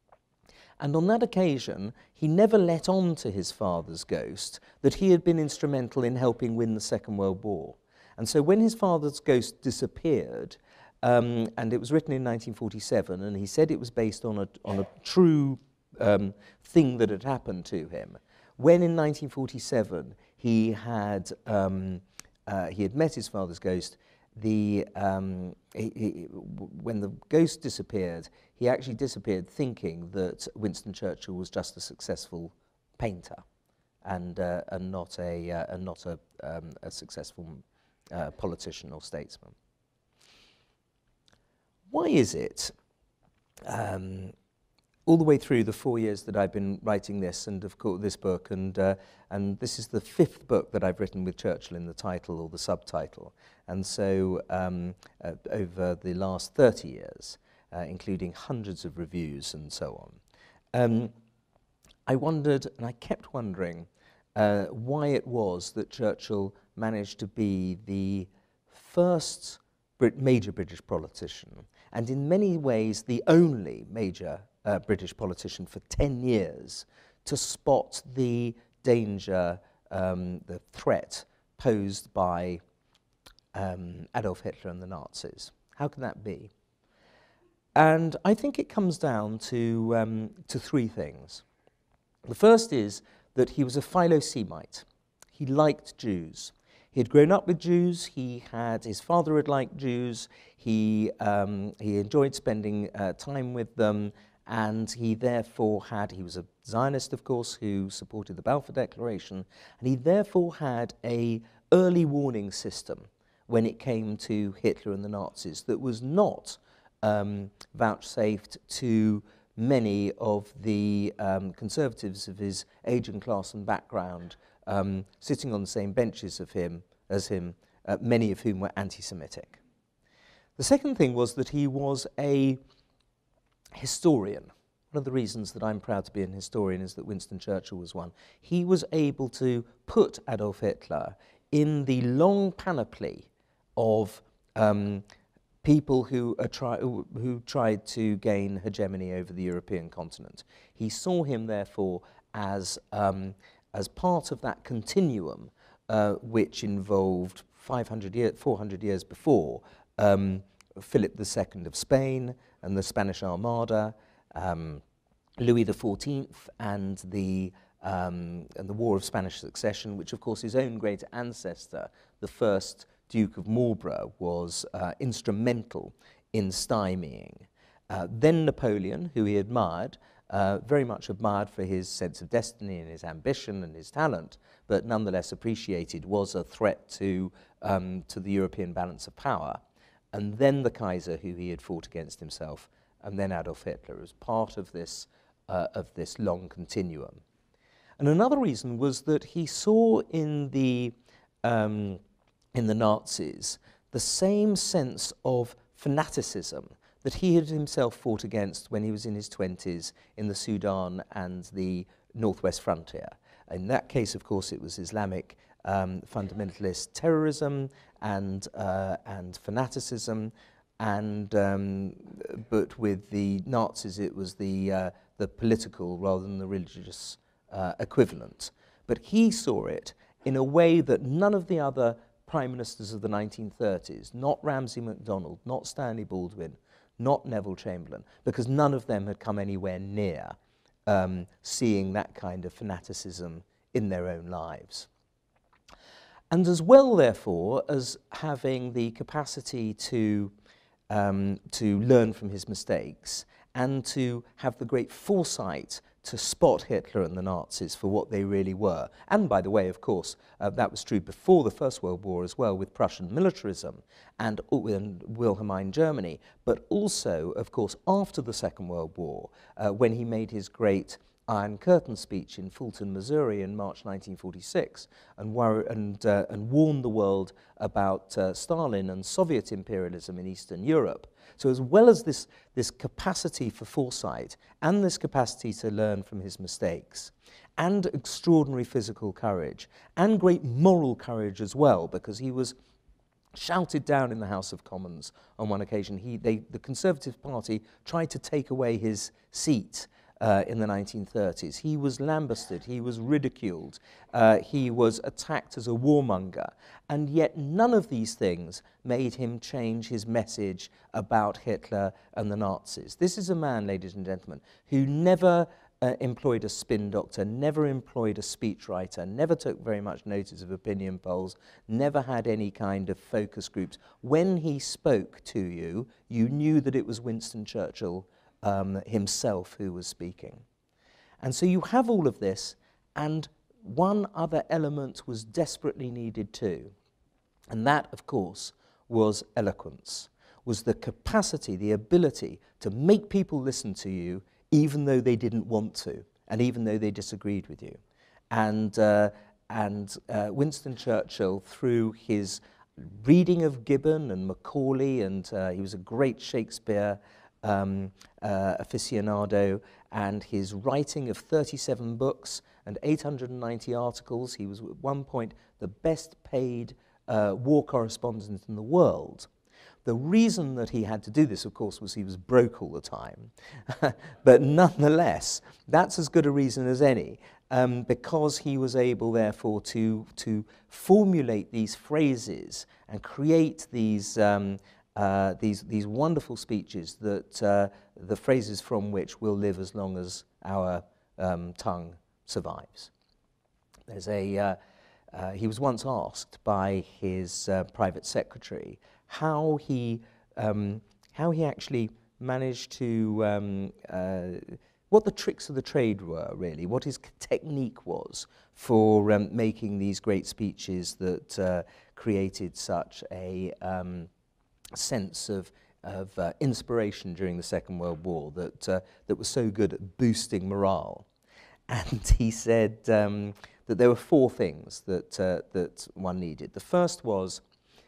And on that occasion, he never let on to his father's ghost that he had been instrumental in helping win the Second World War. And so when his father's ghost disappeared, Um, and it was written in nineteen forty-seven, and he said it was based on a, on a true um, thing that had happened to him. When in nineteen forty-seven he had, um, uh, he had met his father's ghost, the, um, he, he, when the ghost disappeared, he actually disappeared thinking that Winston Churchill was just a successful painter and, uh, and not a, uh, and not a, um, a successful uh, politician or statesman. Why is it um, all the way through the four years that I've been writing this, and of course this book, and uh, and this is the fifth book that I've written with Churchill in the title or the subtitle, and so um, uh, over the last thirty years, uh, including hundreds of reviews and so on, um, I wondered, and I kept wondering, uh, why it was that Churchill managed to be the first Brit- major British politician, and in many ways the only major Uh, British politician for ten years to spot the danger, um, the threat posed by um, Adolf Hitler and the Nazis. How can that be? And I think it comes down to, um, to three things. The first is that he was a Philo-Semite. He liked Jews. He had grown up with Jews. He had, his father had liked Jews. He, um, he enjoyed spending uh, time with them. And he therefore had, he was a Zionist, of course, who supported the Balfour Declaration, and he therefore had a early warning system when it came to Hitler and the Nazis that was not um, vouchsafed to many of the um, conservatives of his age and class and background, um, sitting on the same benches of him as him, uh, many of whom were anti-Semitic. The second thing was that he was a historian. One of the reasons that I'm proud to be an historian is that Winston Churchill was one. He was able to put Adolf Hitler in the long panoply of um, people who, are try who tried to gain hegemony over the European continent. He saw him, therefore, as, um, as part of that continuum uh, which involved five hundred year, four hundred years before um, Philip the Second of Spain and the Spanish Armada, um, Louis the Fourteenth and the, um, and the War of Spanish Succession, which of course his own great ancestor, the first Duke of Marlborough, was uh, instrumental in stymieing. Uh, then Napoleon, who he admired, uh, very much admired for his sense of destiny and his ambition and his talent, but nonetheless appreciated was a threat to, um, to the European balance of power. And then the Kaiser, who he had fought against himself, and then Adolf Hitler as part of this, uh, of this long continuum. And another reason was that he saw in the, um, in the Nazis the same sense of fanaticism that he had himself fought against when he was in his twenties in the Sudan and the Northwest frontier. In that case, of course, it was Islamic um, fundamentalist terrorism and, uh, and fanaticism, and, um, but with the Nazis it was the, uh, the political rather than the religious uh, equivalent. But he saw it in a way that none of the other prime ministers of the nineteen thirties, not Ramsay MacDonald, not Stanley Baldwin, not Neville Chamberlain, because none of them had come anywhere near um, seeing that kind of fanaticism in their own lives. And as well, therefore, as having the capacity to, um, to learn from his mistakes and to have the great foresight to spot Hitler and the Nazis for what they really were. And by the way, of course, uh, that was true before the First World War as well, with Prussian militarism and, and Wilhelmine Germany, but also, of course, after the Second World War, uh, when he made his great Iron Curtain speech in Fulton, Missouri in March nineteen forty-six, and, wor and, uh, and warned the world about uh, Stalin and Soviet imperialism in Eastern Europe. So as well as this, this capacity for foresight and this capacity to learn from his mistakes, and extraordinary physical courage, and great moral courage as well, because he was shouted down in the House of Commons on one occasion. He, they, the Conservative Party tried to take away his seat Uh, in the nineteen thirties. He was lambasted, he was ridiculed, uh, he was attacked as a warmonger, and yet none of these things made him change his message about Hitler and the Nazis. This is a man, ladies and gentlemen, who never uh, employed a spin doctor, never employed a speechwriter, never took very much notice of opinion polls, never had any kind of focus groups. When he spoke to you, you knew that it was Winston Churchill Um, himself who was speaking. And so you have all of this, and one other element was desperately needed too, and that, of course, was eloquence. was the capacity, the ability to make people listen to you even though they didn't want to, and even though they disagreed with you. And, uh, and uh, Winston Churchill, through his reading of Gibbon and Macaulay, and uh, he was a great Shakespeare um, uh, aficionado, and his writing of thirty-seven books and eight hundred ninety articles. He was at one point the best paid uh, war correspondent in the world. The reason that he had to do this, of course, was he was broke all the time. But nonetheless, that's as good a reason as any, um, because he was able, therefore, to, to formulate these phrases and create these, um, uh, these, these wonderful speeches that uh, the phrases from which will live as long as our um, tongue survives. There's a, uh, uh, he was once asked by his uh, private secretary how he, um, how he actually managed to, um, uh, what the tricks of the trade were, really, what his technique was for um, making these great speeches that uh, created such a um, sense of, of uh, inspiration during the Second World War, that, uh, that was so good at boosting morale. And he said um, that there were four things that, uh, that one needed. The first was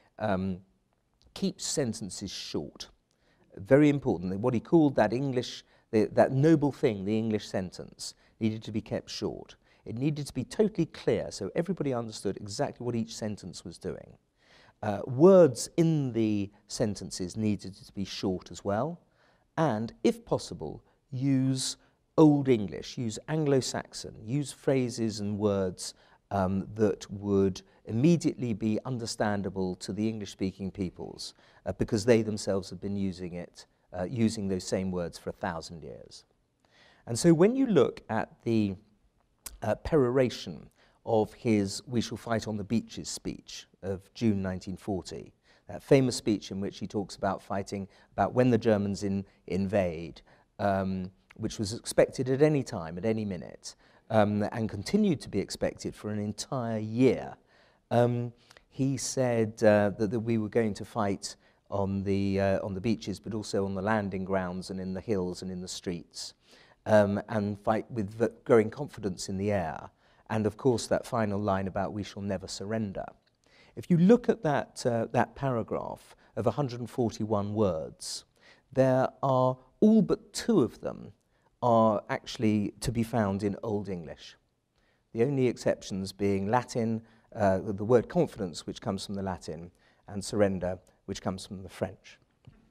um, keep sentences short. Very important. What he called that English, the, that noble thing, the English sentence, needed to be kept short. It needed to be totally clear, so everybody understood exactly what each sentence was doing. Uh, words in the sentences needed to be short as well, and, if possible, use Old English, use Anglo-Saxon, use phrases and words um, that would immediately be understandable to the English-speaking peoples, uh, because they themselves have been using it, uh, using those same words for a thousand years. And so when you look at the uh, peroration of his "We Shall Fight on the Beaches" speech of June nineteen forty, that famous speech in which he talks about fighting, about when the Germans in, invade, um, which was expected at any time, at any minute, um, and continued to be expected for an entire year. Um, he said uh, that, that we were going to fight on the, uh, on the beaches, but also on the landing grounds and in the hills and in the streets, um, and fight with growing confidence in the air. And of course, that final line about "we shall never surrender." If you look at that, uh, that paragraph of one hundred forty-one words, there are all but two of them are actually to be found in Old English. The only exceptions being Latin, uh, the word confidence, which comes from the Latin, and surrender, which comes from the French.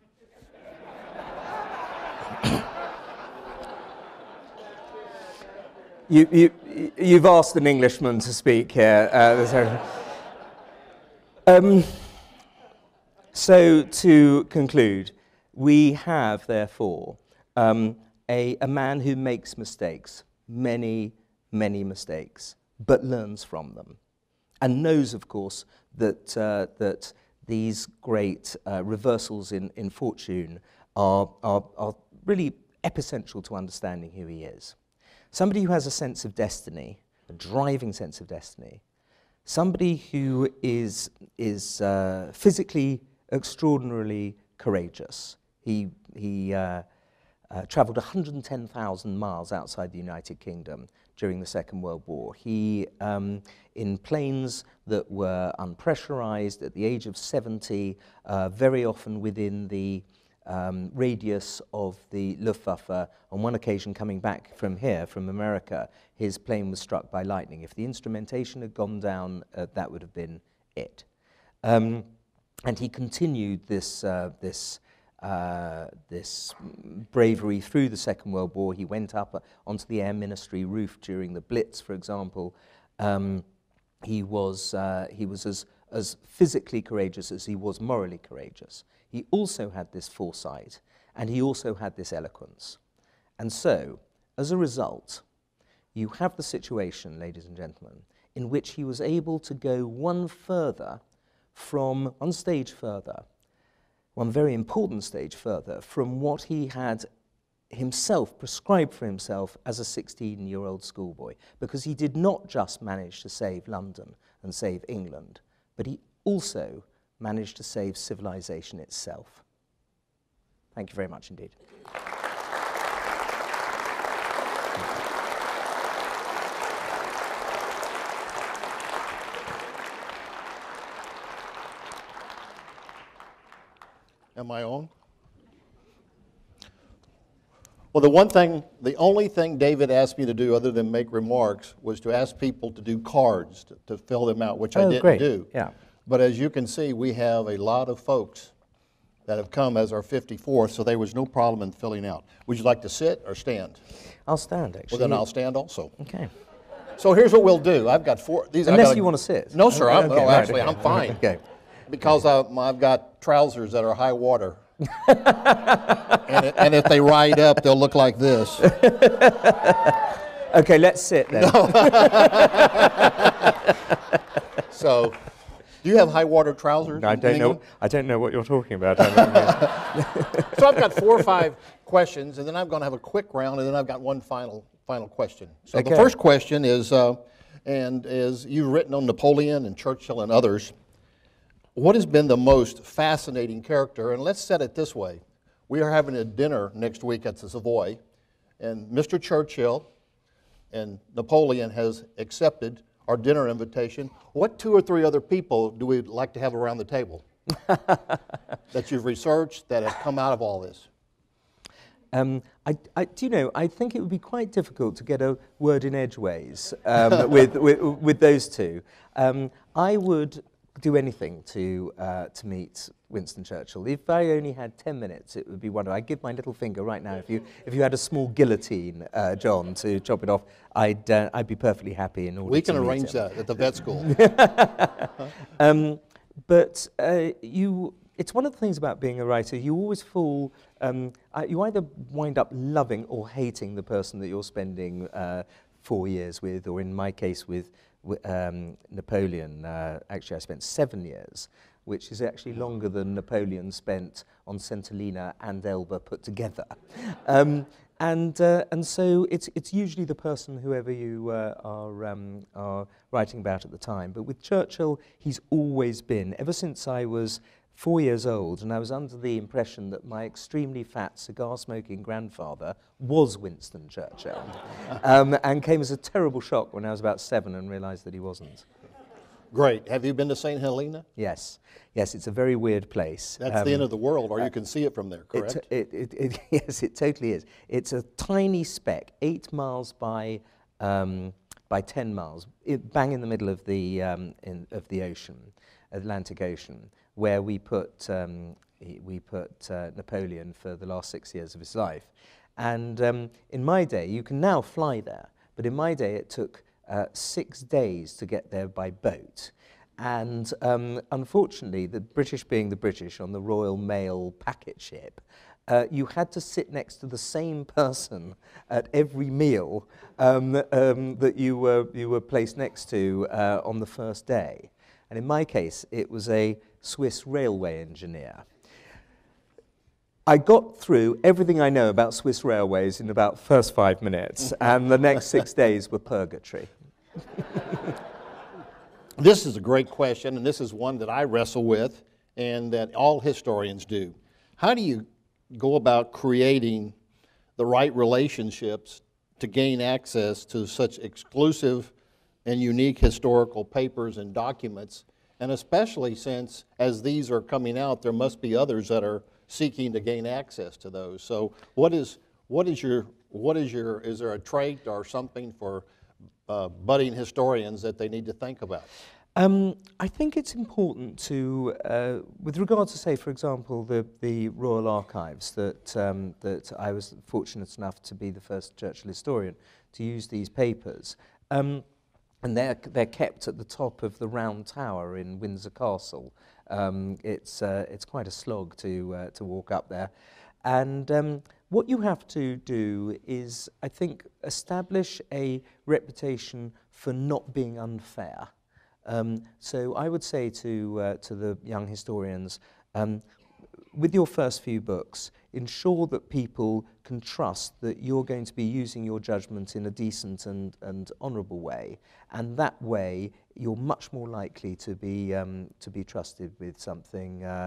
you, you, you've asked an Englishman to speak here. Uh, so, um, so to conclude, we have, therefore, um, A, a man who makes mistakes, many, many mistakes, but learns from them, and knows, of course, that, uh, that these great uh, reversals in, in fortune are, are, are really epicentral to understanding who he is. Somebody who has a sense of destiny, a driving sense of destiny, somebody who is, is uh, physically extraordinarily courageous. He, he uh, Uh, travelled one hundred ten thousand miles outside the United Kingdom during the Second World War. He, um, in planes that were unpressurized at the age of seventy, uh, very often within the um, radius of the Luftwaffe. On one occasion, coming back from here, from America, his plane was struck by lightning. If the instrumentation had gone down, uh, that would have been it. Um, and he continued this, uh, this Uh, this bravery through the Second World War. He went up uh, onto the Air Ministry roof during the Blitz, for example. Um, he was, uh, he was as, as physically courageous as he was morally courageous. He also had this foresight, and he also had this eloquence. And so, as a result, you have the situation, ladies and gentlemen, in which he was able to go one further from, one stage further, one very important stage further from what he had himself prescribed for himself as a sixteen-year-old schoolboy, because he did not just manage to save London and save England, but he also managed to save civilization itself. Thank you very much indeed. Am I on? Well, the one thing, the only thing David asked me to do other than make remarks was to ask people to do cards, to, to fill them out, which I Oh, didn't great. do. Yeah. But as you can see, we have a lot of folks that have come as our fifty-fourth, so there was no problem in filling out. Would you like to sit or stand? I'll stand, actually. Well, then I'll stand also. Okay. So here's what we'll do. I've got four. These. Unless I've got you want to sit. No, sir. I'm, Okay, no, right, actually, okay. I'm fine. Okay. Because I, I've got trousers that are high water. and, it, and if they ride up, they'll look like this. Okay, let's sit then. So, do you have high water trousers? I in don't know. England? I don't know what you're talking about. So I've got four or five questions, and then I'm going to have a quick round, and then I've got one final final question. So Okay. the first question is, uh, and is you've written on Napoleon and Churchill and others. What has been the most fascinating character? And let's set it this way: we are having a dinner next week at the Savoy, and Mister Churchill and Napoleon has accepted our dinner invitation. What two or three other people do we like to have around the table that you've researched that have come out of all this? Um, I, I, do you know, I think it would be quite difficult to get a word in edgeways um, with, with, with those two. Um, I would do anything to, uh, to meet Winston Churchill. If I only had ten minutes, it would be wonderful. I'd give my little finger right now. If you, if you had a small guillotine, uh, John, to chop it off, I'd, uh, I'd be perfectly happy in order We to can meet arrange him. that at the vet school. Um, but uh, you, it's one of the things about being a writer, you always fall, um, uh, you either wind up loving or hating the person that you're spending uh, four years with, or in my case with wi- um, Napoleon. Uh, actually, I spent seven years, which is actually longer than Napoleon spent on St Helena and Elba put together. Um, And uh, and so it's it's usually the person, whoever you uh, are um, are writing about at the time. But with Churchill, he's always been, ever since I was four years old, and I was under the impression that my extremely fat cigar-smoking grandfather was Winston Churchill, um, and came as a terrible shock when I was about seven and realised that he wasn't. Great. Have you been to Saint Helena? Yes, yes, it's a very weird place. That's Um, the end of the world, or you can see it from there, correct? It, it, it, it, yes, it totally is. It's a tiny speck, eight miles by um, by ten miles, it, bang in the middle of the um, in, of the ocean, Atlantic Ocean, where we put um, he, we put uh, Napoleon for the last six years of his life. And um, in my day, you can now fly there, but in my day, it took uh, six days to get there by boat. And um, unfortunately, the British being the British on the Royal Mail packet ship, uh, you had to sit next to the same person at every meal um, um, that you were, you were placed next to uh, on the first day. And in my case, it was a Swiss railway engineer. I got through everything I know about Swiss railways in about the first five minutes, and the next six days were purgatory. This is a great question, and this is one that I wrestle with and that all historians do. How do you go about creating the right relationships to gain access to such exclusive and unique historical papers and documents, and especially since, as these are coming out, there must be others that are seeking to gain access to those. So what is, what is your, what is your, is there a trait or something for Uh, budding historians that they need to think about? Um, I think it's important to, uh, with regard to, say, for example, the, the Royal Archives, that, um, that I was fortunate enough to be the first Churchill historian to use these papers. Um, and they're, they're kept at the top of the Round Tower in Windsor Castle. Um, it's, uh, it's quite a slog to, uh, to walk up there. And um, what you have to do is, I think, establish a reputation for not being unfair. Um, so I would say to, uh, to the young historians, um, with your first few books, ensure that people can trust that you're going to be using your judgment in a decent and, and honourable way. And that way, you're much more likely to be, um, to be trusted with something uh,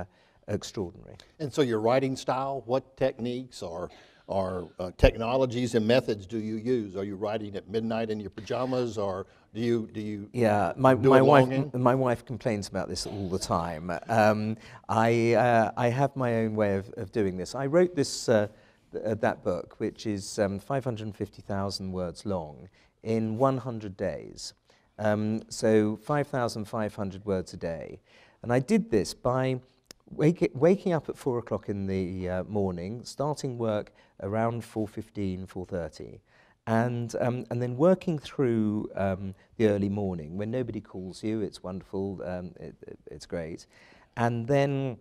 extraordinary. And so your writing style, what techniques or, or uh, technologies and methods do you use? Are you writing at midnight in your pajamas, or do you do you Yeah, my, do my it wife longing? my wife complains about this all the time. Um, I uh, I have my own way of, of doing this. I wrote this uh, th uh, that book, which is um, five hundred fifty thousand words long, in one hundred days. Um, so five thousand five hundred words a day, and I did this by wake waking up at four o'clock in the uh, morning, starting work around four fifteen, four thirty. And, um, and then working through um, the early morning when nobody calls you. It's wonderful, um, it, it, it's great. And then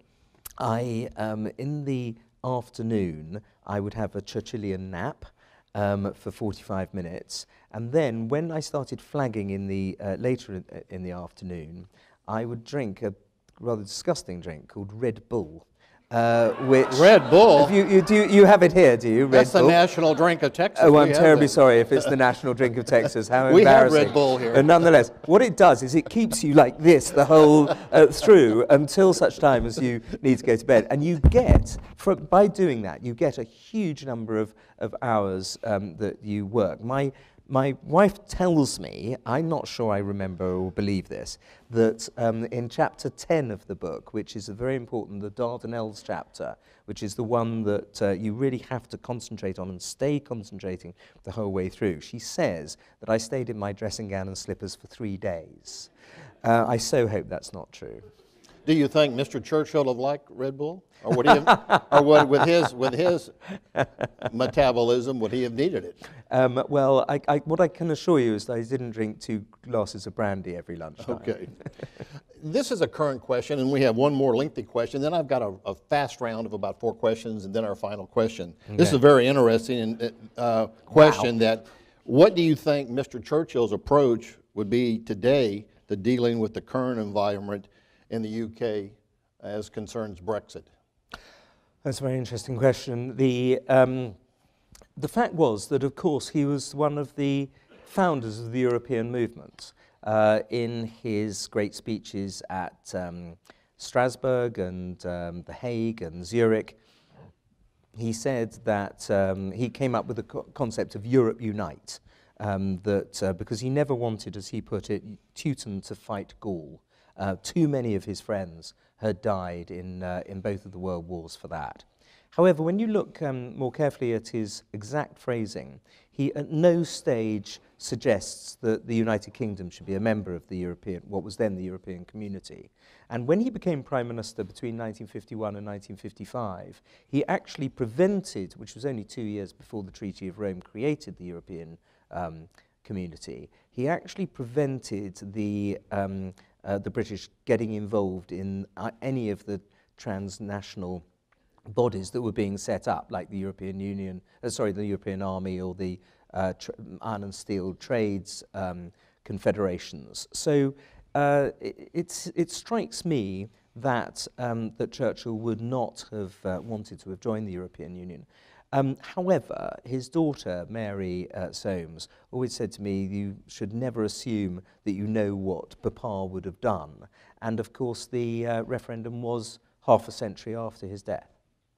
I, um, in the afternoon, I would have a Churchillian nap um, for forty-five minutes. And then when I started flagging in the, uh, later in, uh, in the afternoon, I would drink a rather disgusting drink called Red Bull. Uh, which Red Bull? If you, you, do, you have it here, do you? Red That's Bull? the national drink of Texas. Oh, We I'm have terribly that. sorry if it's the national drink of Texas. How We have embarrassing. Red Bull here. But nonetheless, what it does is it keeps you like this the whole uh, through until such time as you need to go to bed. And you get, from, by doing that, you get a huge number of, of hours um, that you work. My, my wife tells me, I'm not sure I remember or believe this, that um, in chapter ten of the book, which is a very important, the Dardanelles chapter, which is the one that uh, you really have to concentrate on and stay concentrating the whole way through. She says that I stayed in my dressing gown and slippers for three days. Uh, I so hope that's not true. Do you think Mister Churchill would have liked Red Bull? Or would he have, or would, with his, with his metabolism, would he have needed it? Um, well, I, I, what I can assure you is that I didn't drink two glasses of brandy every lunchtime. Okay. This is a current question, and we have one more lengthy question. Then I've got a, a fast round of about four questions, and then our final question. Okay. This is a very interesting uh, question. Wow. That what do you think Mister Churchill's approach would be today to dealing with the current environment in the U K as concerns Brexit? That's a very interesting question. The, um, the fact was that, of course, he was one of the founders of the European movement. Uh, in his great speeches at um, Strasbourg and um, The Hague and Zurich, he said that um, he came up with the co concept of Europe Unite, um, that uh, because he never wanted, as he put it, Teuton to fight Gaul. Uh, too many of his friends had died in, uh, in both of the world wars for that. However, when you look um, more carefully at his exact phrasing, he at no stage suggests that the United Kingdom should be a member of the European, what was then the European Community. And when he became Prime Minister between nineteen fifty-one and nineteen fifty-five, he actually prevented, which was only two years before the Treaty of Rome created the European um, Community, he actually prevented the um, Uh, the British getting involved in uh, any of the transnational bodies that were being set up, like the European Union, uh, sorry, the European Army or the uh, Iron and Steel Trades um, confederations. So uh, it, it's, it strikes me that, um, that Churchill would not have uh, wanted to have joined the European Union. Um, however, his daughter, Mary uh, Soames, always said to me, you should never assume that you know what Papa would have done. And of course, the uh, referendum was half a century after his death.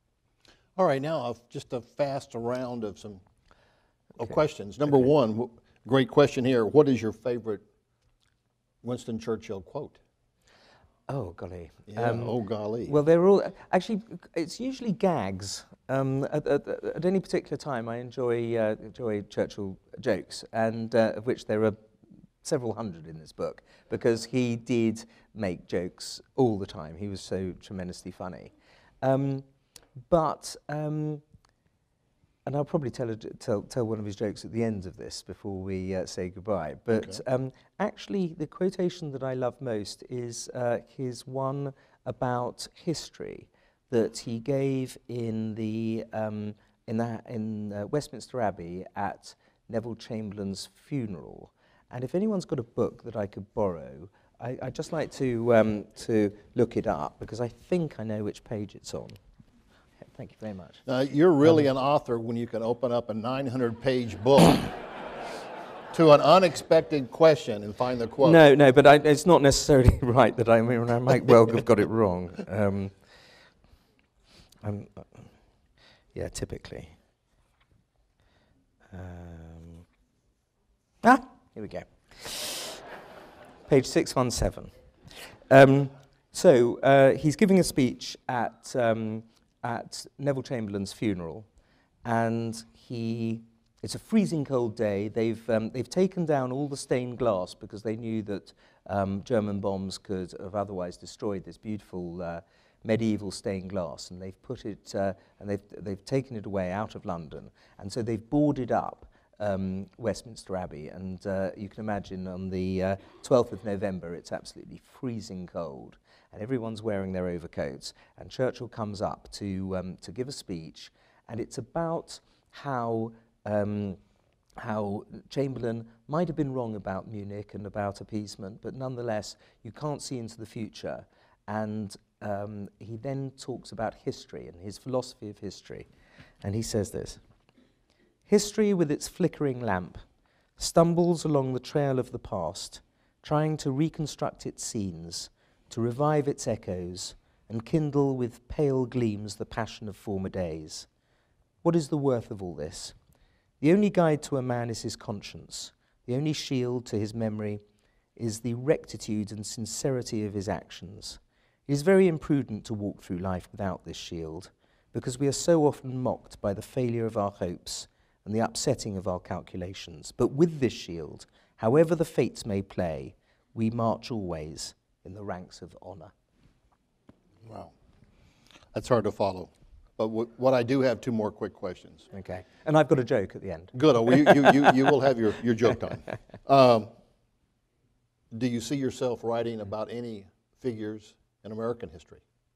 All right, now uh, just a fast round of some of Okay. questions. Number Okay. one, w great question here. What is your favorite Winston Churchill quote? Oh, golly. Yeah, Um, oh, golly. Well, they're all, actually, it's usually gags. Um, at, at, at any particular time, I enjoy, uh, enjoy Churchill jokes, and uh, of which there are several hundred in this book, because he did make jokes all the time. He was so tremendously funny. Um, but, um, and I'll probably tell, a, tell, tell one of his jokes at the end of this before we uh, say goodbye. But Okay. um, actually, the quotation that I love most is uh, his one about history that he gave in the um, in the in uh, Westminster Abbey at Neville Chamberlain's funeral. And if anyone's got a book that I could borrow, I, I'd just like to um, to look it up, because I think I know which page it's on. Thank you very much. Uh, you're really an author when you can open up a nine hundred page book to an unexpected question and find the quote. No, no, but I, it's not necessarily right that I, I mean, I might well have got it wrong. Um, I'm, uh, yeah, typically. Um, ah, here we go. Page six one seven. Um, so uh, he's giving a speech at um, at Neville Chamberlain's funeral, and he. It's a freezing cold day. They've um, they've taken down all the stained glass because they knew that um, German bombs could have otherwise destroyed this beautiful uh, medieval stained glass, and they've put it uh, and they've they've taken it away out of London, and so they've boarded up um, Westminster Abbey, and uh, you can imagine on the uh, twelfth of November it's absolutely freezing cold, and everyone's wearing their overcoats, and Churchill comes up to um, to give a speech, and it's about how. Um, how Chamberlain might have been wrong about Munich and about appeasement, but nonetheless, you can't see into the future. And um, he then talks about history and his philosophy of history. And he says this: "History with its flickering lamp stumbles along the trail of the past, trying to reconstruct its scenes, to revive its echoes, and kindle with pale gleams the passion of former days. What is the worth of all this? The only guide to a man is his conscience. The only shield to his memory is the rectitude and sincerity of his actions. It is very imprudent to walk through life without this shield, because we are so often mocked by the failure of our hopes and the upsetting of our calculations. But with this shield, however the fates may play, we march always in the ranks of honor." Wow. That's hard to follow. But w what I do have two more quick questions. Okay. And I've got a joke at the end. Good. Oh, well, you, you, you, you will have your, your joke time. Um, do you see yourself writing about any figures in American history?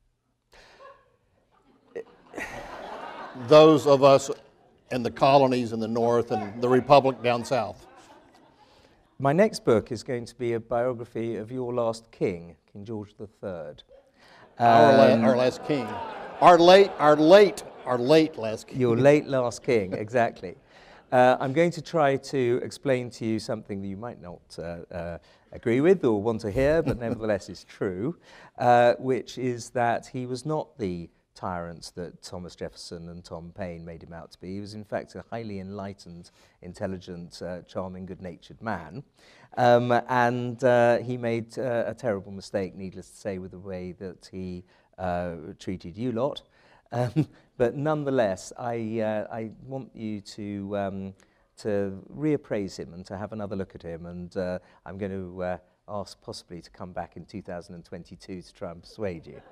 Those of us in the colonies in the north and the Republic down south. My next book is going to be a biography of your last king, King George the Third. Our, la Um, our last king. Our late, our late, our late last king. Your late last king, exactly. Uh, I'm going to try to explain to you something that you might not uh, uh, agree with or want to hear, but nevertheless is true, uh, which is that he was not the tyrant that Thomas Jefferson and Tom Paine made him out to be. He was in fact a highly enlightened, intelligent, uh, charming, good-natured man. Um, and uh, he made uh, a terrible mistake, needless to say, with the way that he uh, treated you lot. Um, but nonetheless, I, uh, I want you to, um, to reappraise him and to have another look at him. And uh, I'm going to uh, ask possibly to come back in two thousand twenty-two to try and persuade you.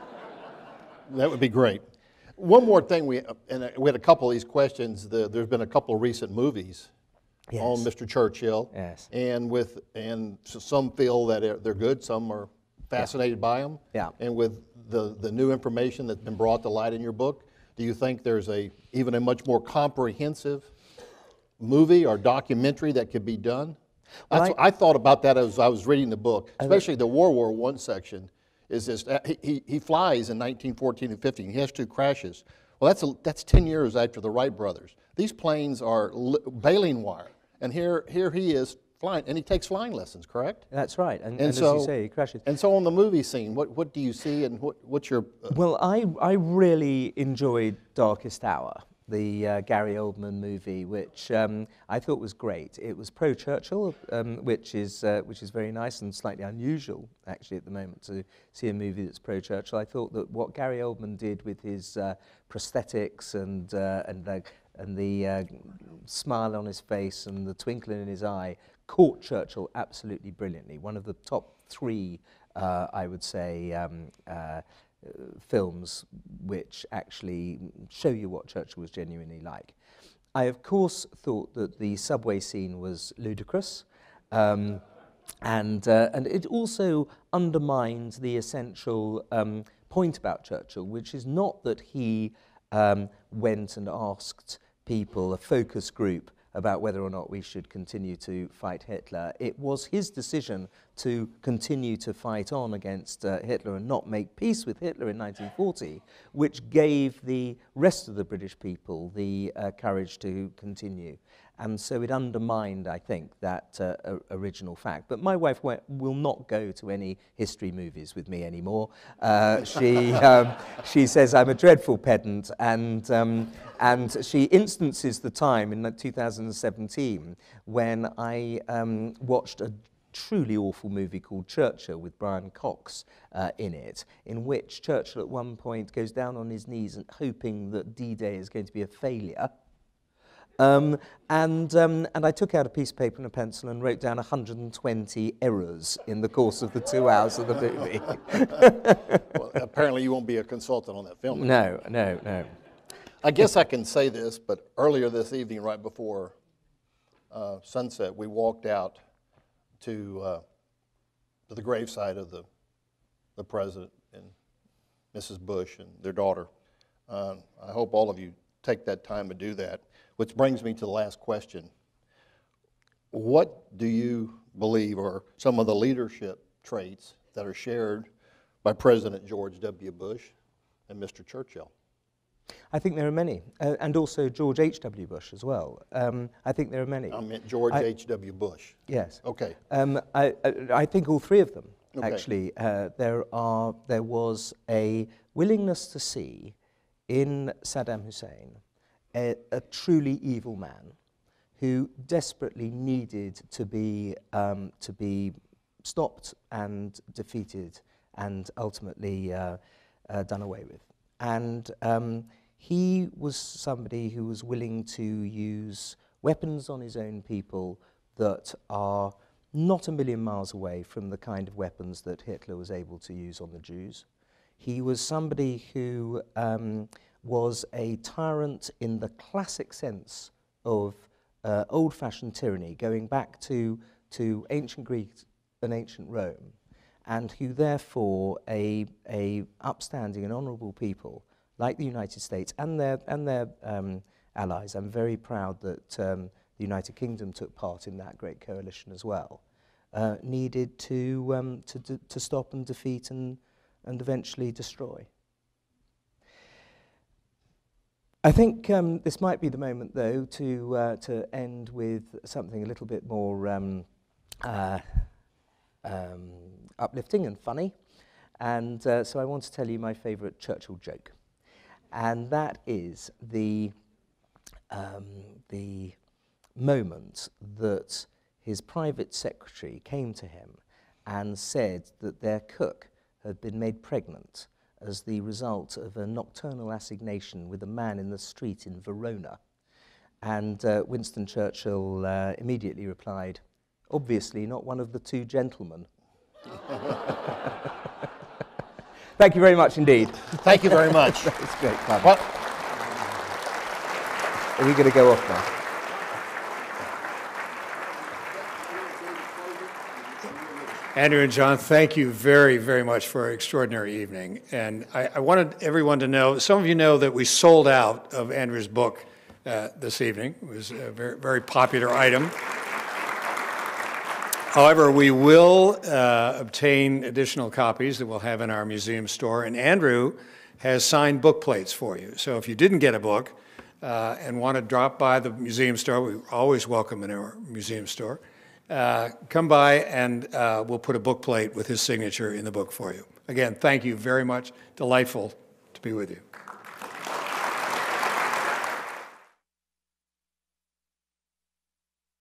That would be great. One more thing, we and we had a couple of these questions. The, there's been a couple of recent movies Yes. on Mister Churchill, Yes. and with and so some feel that they're good, some are fascinated by them. Yeah. And with the the new information that's been brought to light in your book, do you think there's a even a much more comprehensive movie or documentary that could be done? Well, That's, I, I thought about that as I was reading the book, especially the World War One section. Is this he, he, he flies in nineteen fourteen and fifteen. He has two crashes. Well, that's a, that's ten years after the Wright brothers. These planes are li baling wire, and here here he is flying, and he takes flying lessons. Correct? that's right. And, And, and so as you say, he crashes. And so on the movie scene, what what do you see, and what what's your uh, Well, I, I really enjoyed Darkest Hour, the uh, Gary Oldman movie, which um, I thought was great. It was pro-Churchill, um, which is uh, which is very nice and slightly unusual, actually, at the moment, to see a movie that's pro-Churchill. I thought that what Gary Oldman did with his uh, prosthetics and uh, and the and the uh, smile on his face and the twinkle in his eye caught Churchill absolutely brilliantly. One of the top three, uh, I would say, um, uh, Uh, films which actually show you what Churchill was genuinely like. I, of course, thought that the subway scene was ludicrous, um, and, uh, and it also undermined the essential um, point about Churchill, which is not that he um, went and asked people, a focus group, about whether or not we should continue to fight Hitler. It was his decision to continue to fight on against uh, Hitler and not make peace with Hitler in nineteen forty, which gave the rest of the British people the uh, courage to continue. and so it undermined, I think, that uh, original fact. But my wife won't, will not go to any history movies with me anymore. Uh, she, um, she says I'm a dreadful pedant, and, um, and she instances the time in two thousand seventeen when I um, watched a truly awful movie called Churchill with Brian Cox uh, in it, in which Churchill at one point goes down on his knees and hoping that D-Day is going to be a failure. Um, and, um, and I took out a piece of paper and a pencil and wrote down one hundred twenty errors in the course of the two hours of the movie. Well, apparently you won't be a consultant on that film. No, no, no. I guess I can say this, but earlier this evening, right before uh, sunset, we walked out to, uh, to the graveside of the, the President and Missus Bush and their daughter. Uh, I hope all of you take that time to do that, which brings me to the last question. What do you believe are some of the leadership traits that are shared by President George W. Bush and Mister Churchill? I think there are many, uh, and also George H W Bush as well. Um, I think there are many. I meant George H W Bush. Yes. Okay. Um, I, I, I think all three of them, Okay. actually. Uh, there are. There was a willingness to see in Saddam Hussein a, a truly evil man who desperately needed to be um, to be stopped and defeated and ultimately uh, uh, done away with. And um, he was somebody who was willing to use weapons on his own people that are not a million miles away from the kind of weapons that Hitler was able to use on the Jews. He was somebody who um, was a tyrant in the classic sense of uh, old-fashioned tyranny, going back to, to ancient Greece and ancient Rome, and who therefore a, a upstanding and honourable people like the United States and their, and their um, allies. I'm very proud that um, the United Kingdom took part in that great coalition as well, uh, needed to, um, to, to, to stop and defeat and, and eventually destroy. I think um, this might be the moment, though, to, uh, to end with something a little bit more um, uh, um, uplifting and funny. And uh, so I want to tell you my favourite Churchill joke. And that is the, um, the moment that his private secretary came to him and said that their cook had been made pregnant as the result of a nocturnal assignation with a man in the street in Verona. And uh, Winston Churchill uh, immediately replied, "Obviously not one of the two gentlemen." Thank you very much indeed. Thank you very much. That was great fun. Well, Are we going to go off now? Andrew and John, thank you very, very much for an extraordinary evening. And I, I wanted everyone to know, some of you know that we sold out of Andrew's book uh, this evening. It was a very, very popular item. However, we will uh, obtain additional copies that we'll have in our museum store. And Andrew has signed book plates for you. So if you didn't get a book uh, and want to drop by the museum store, we're always welcome in our museum store. Uh, come by and uh, we'll put a book plate with his signature in the book for you. Again, thank you very much. Delightful to be with you.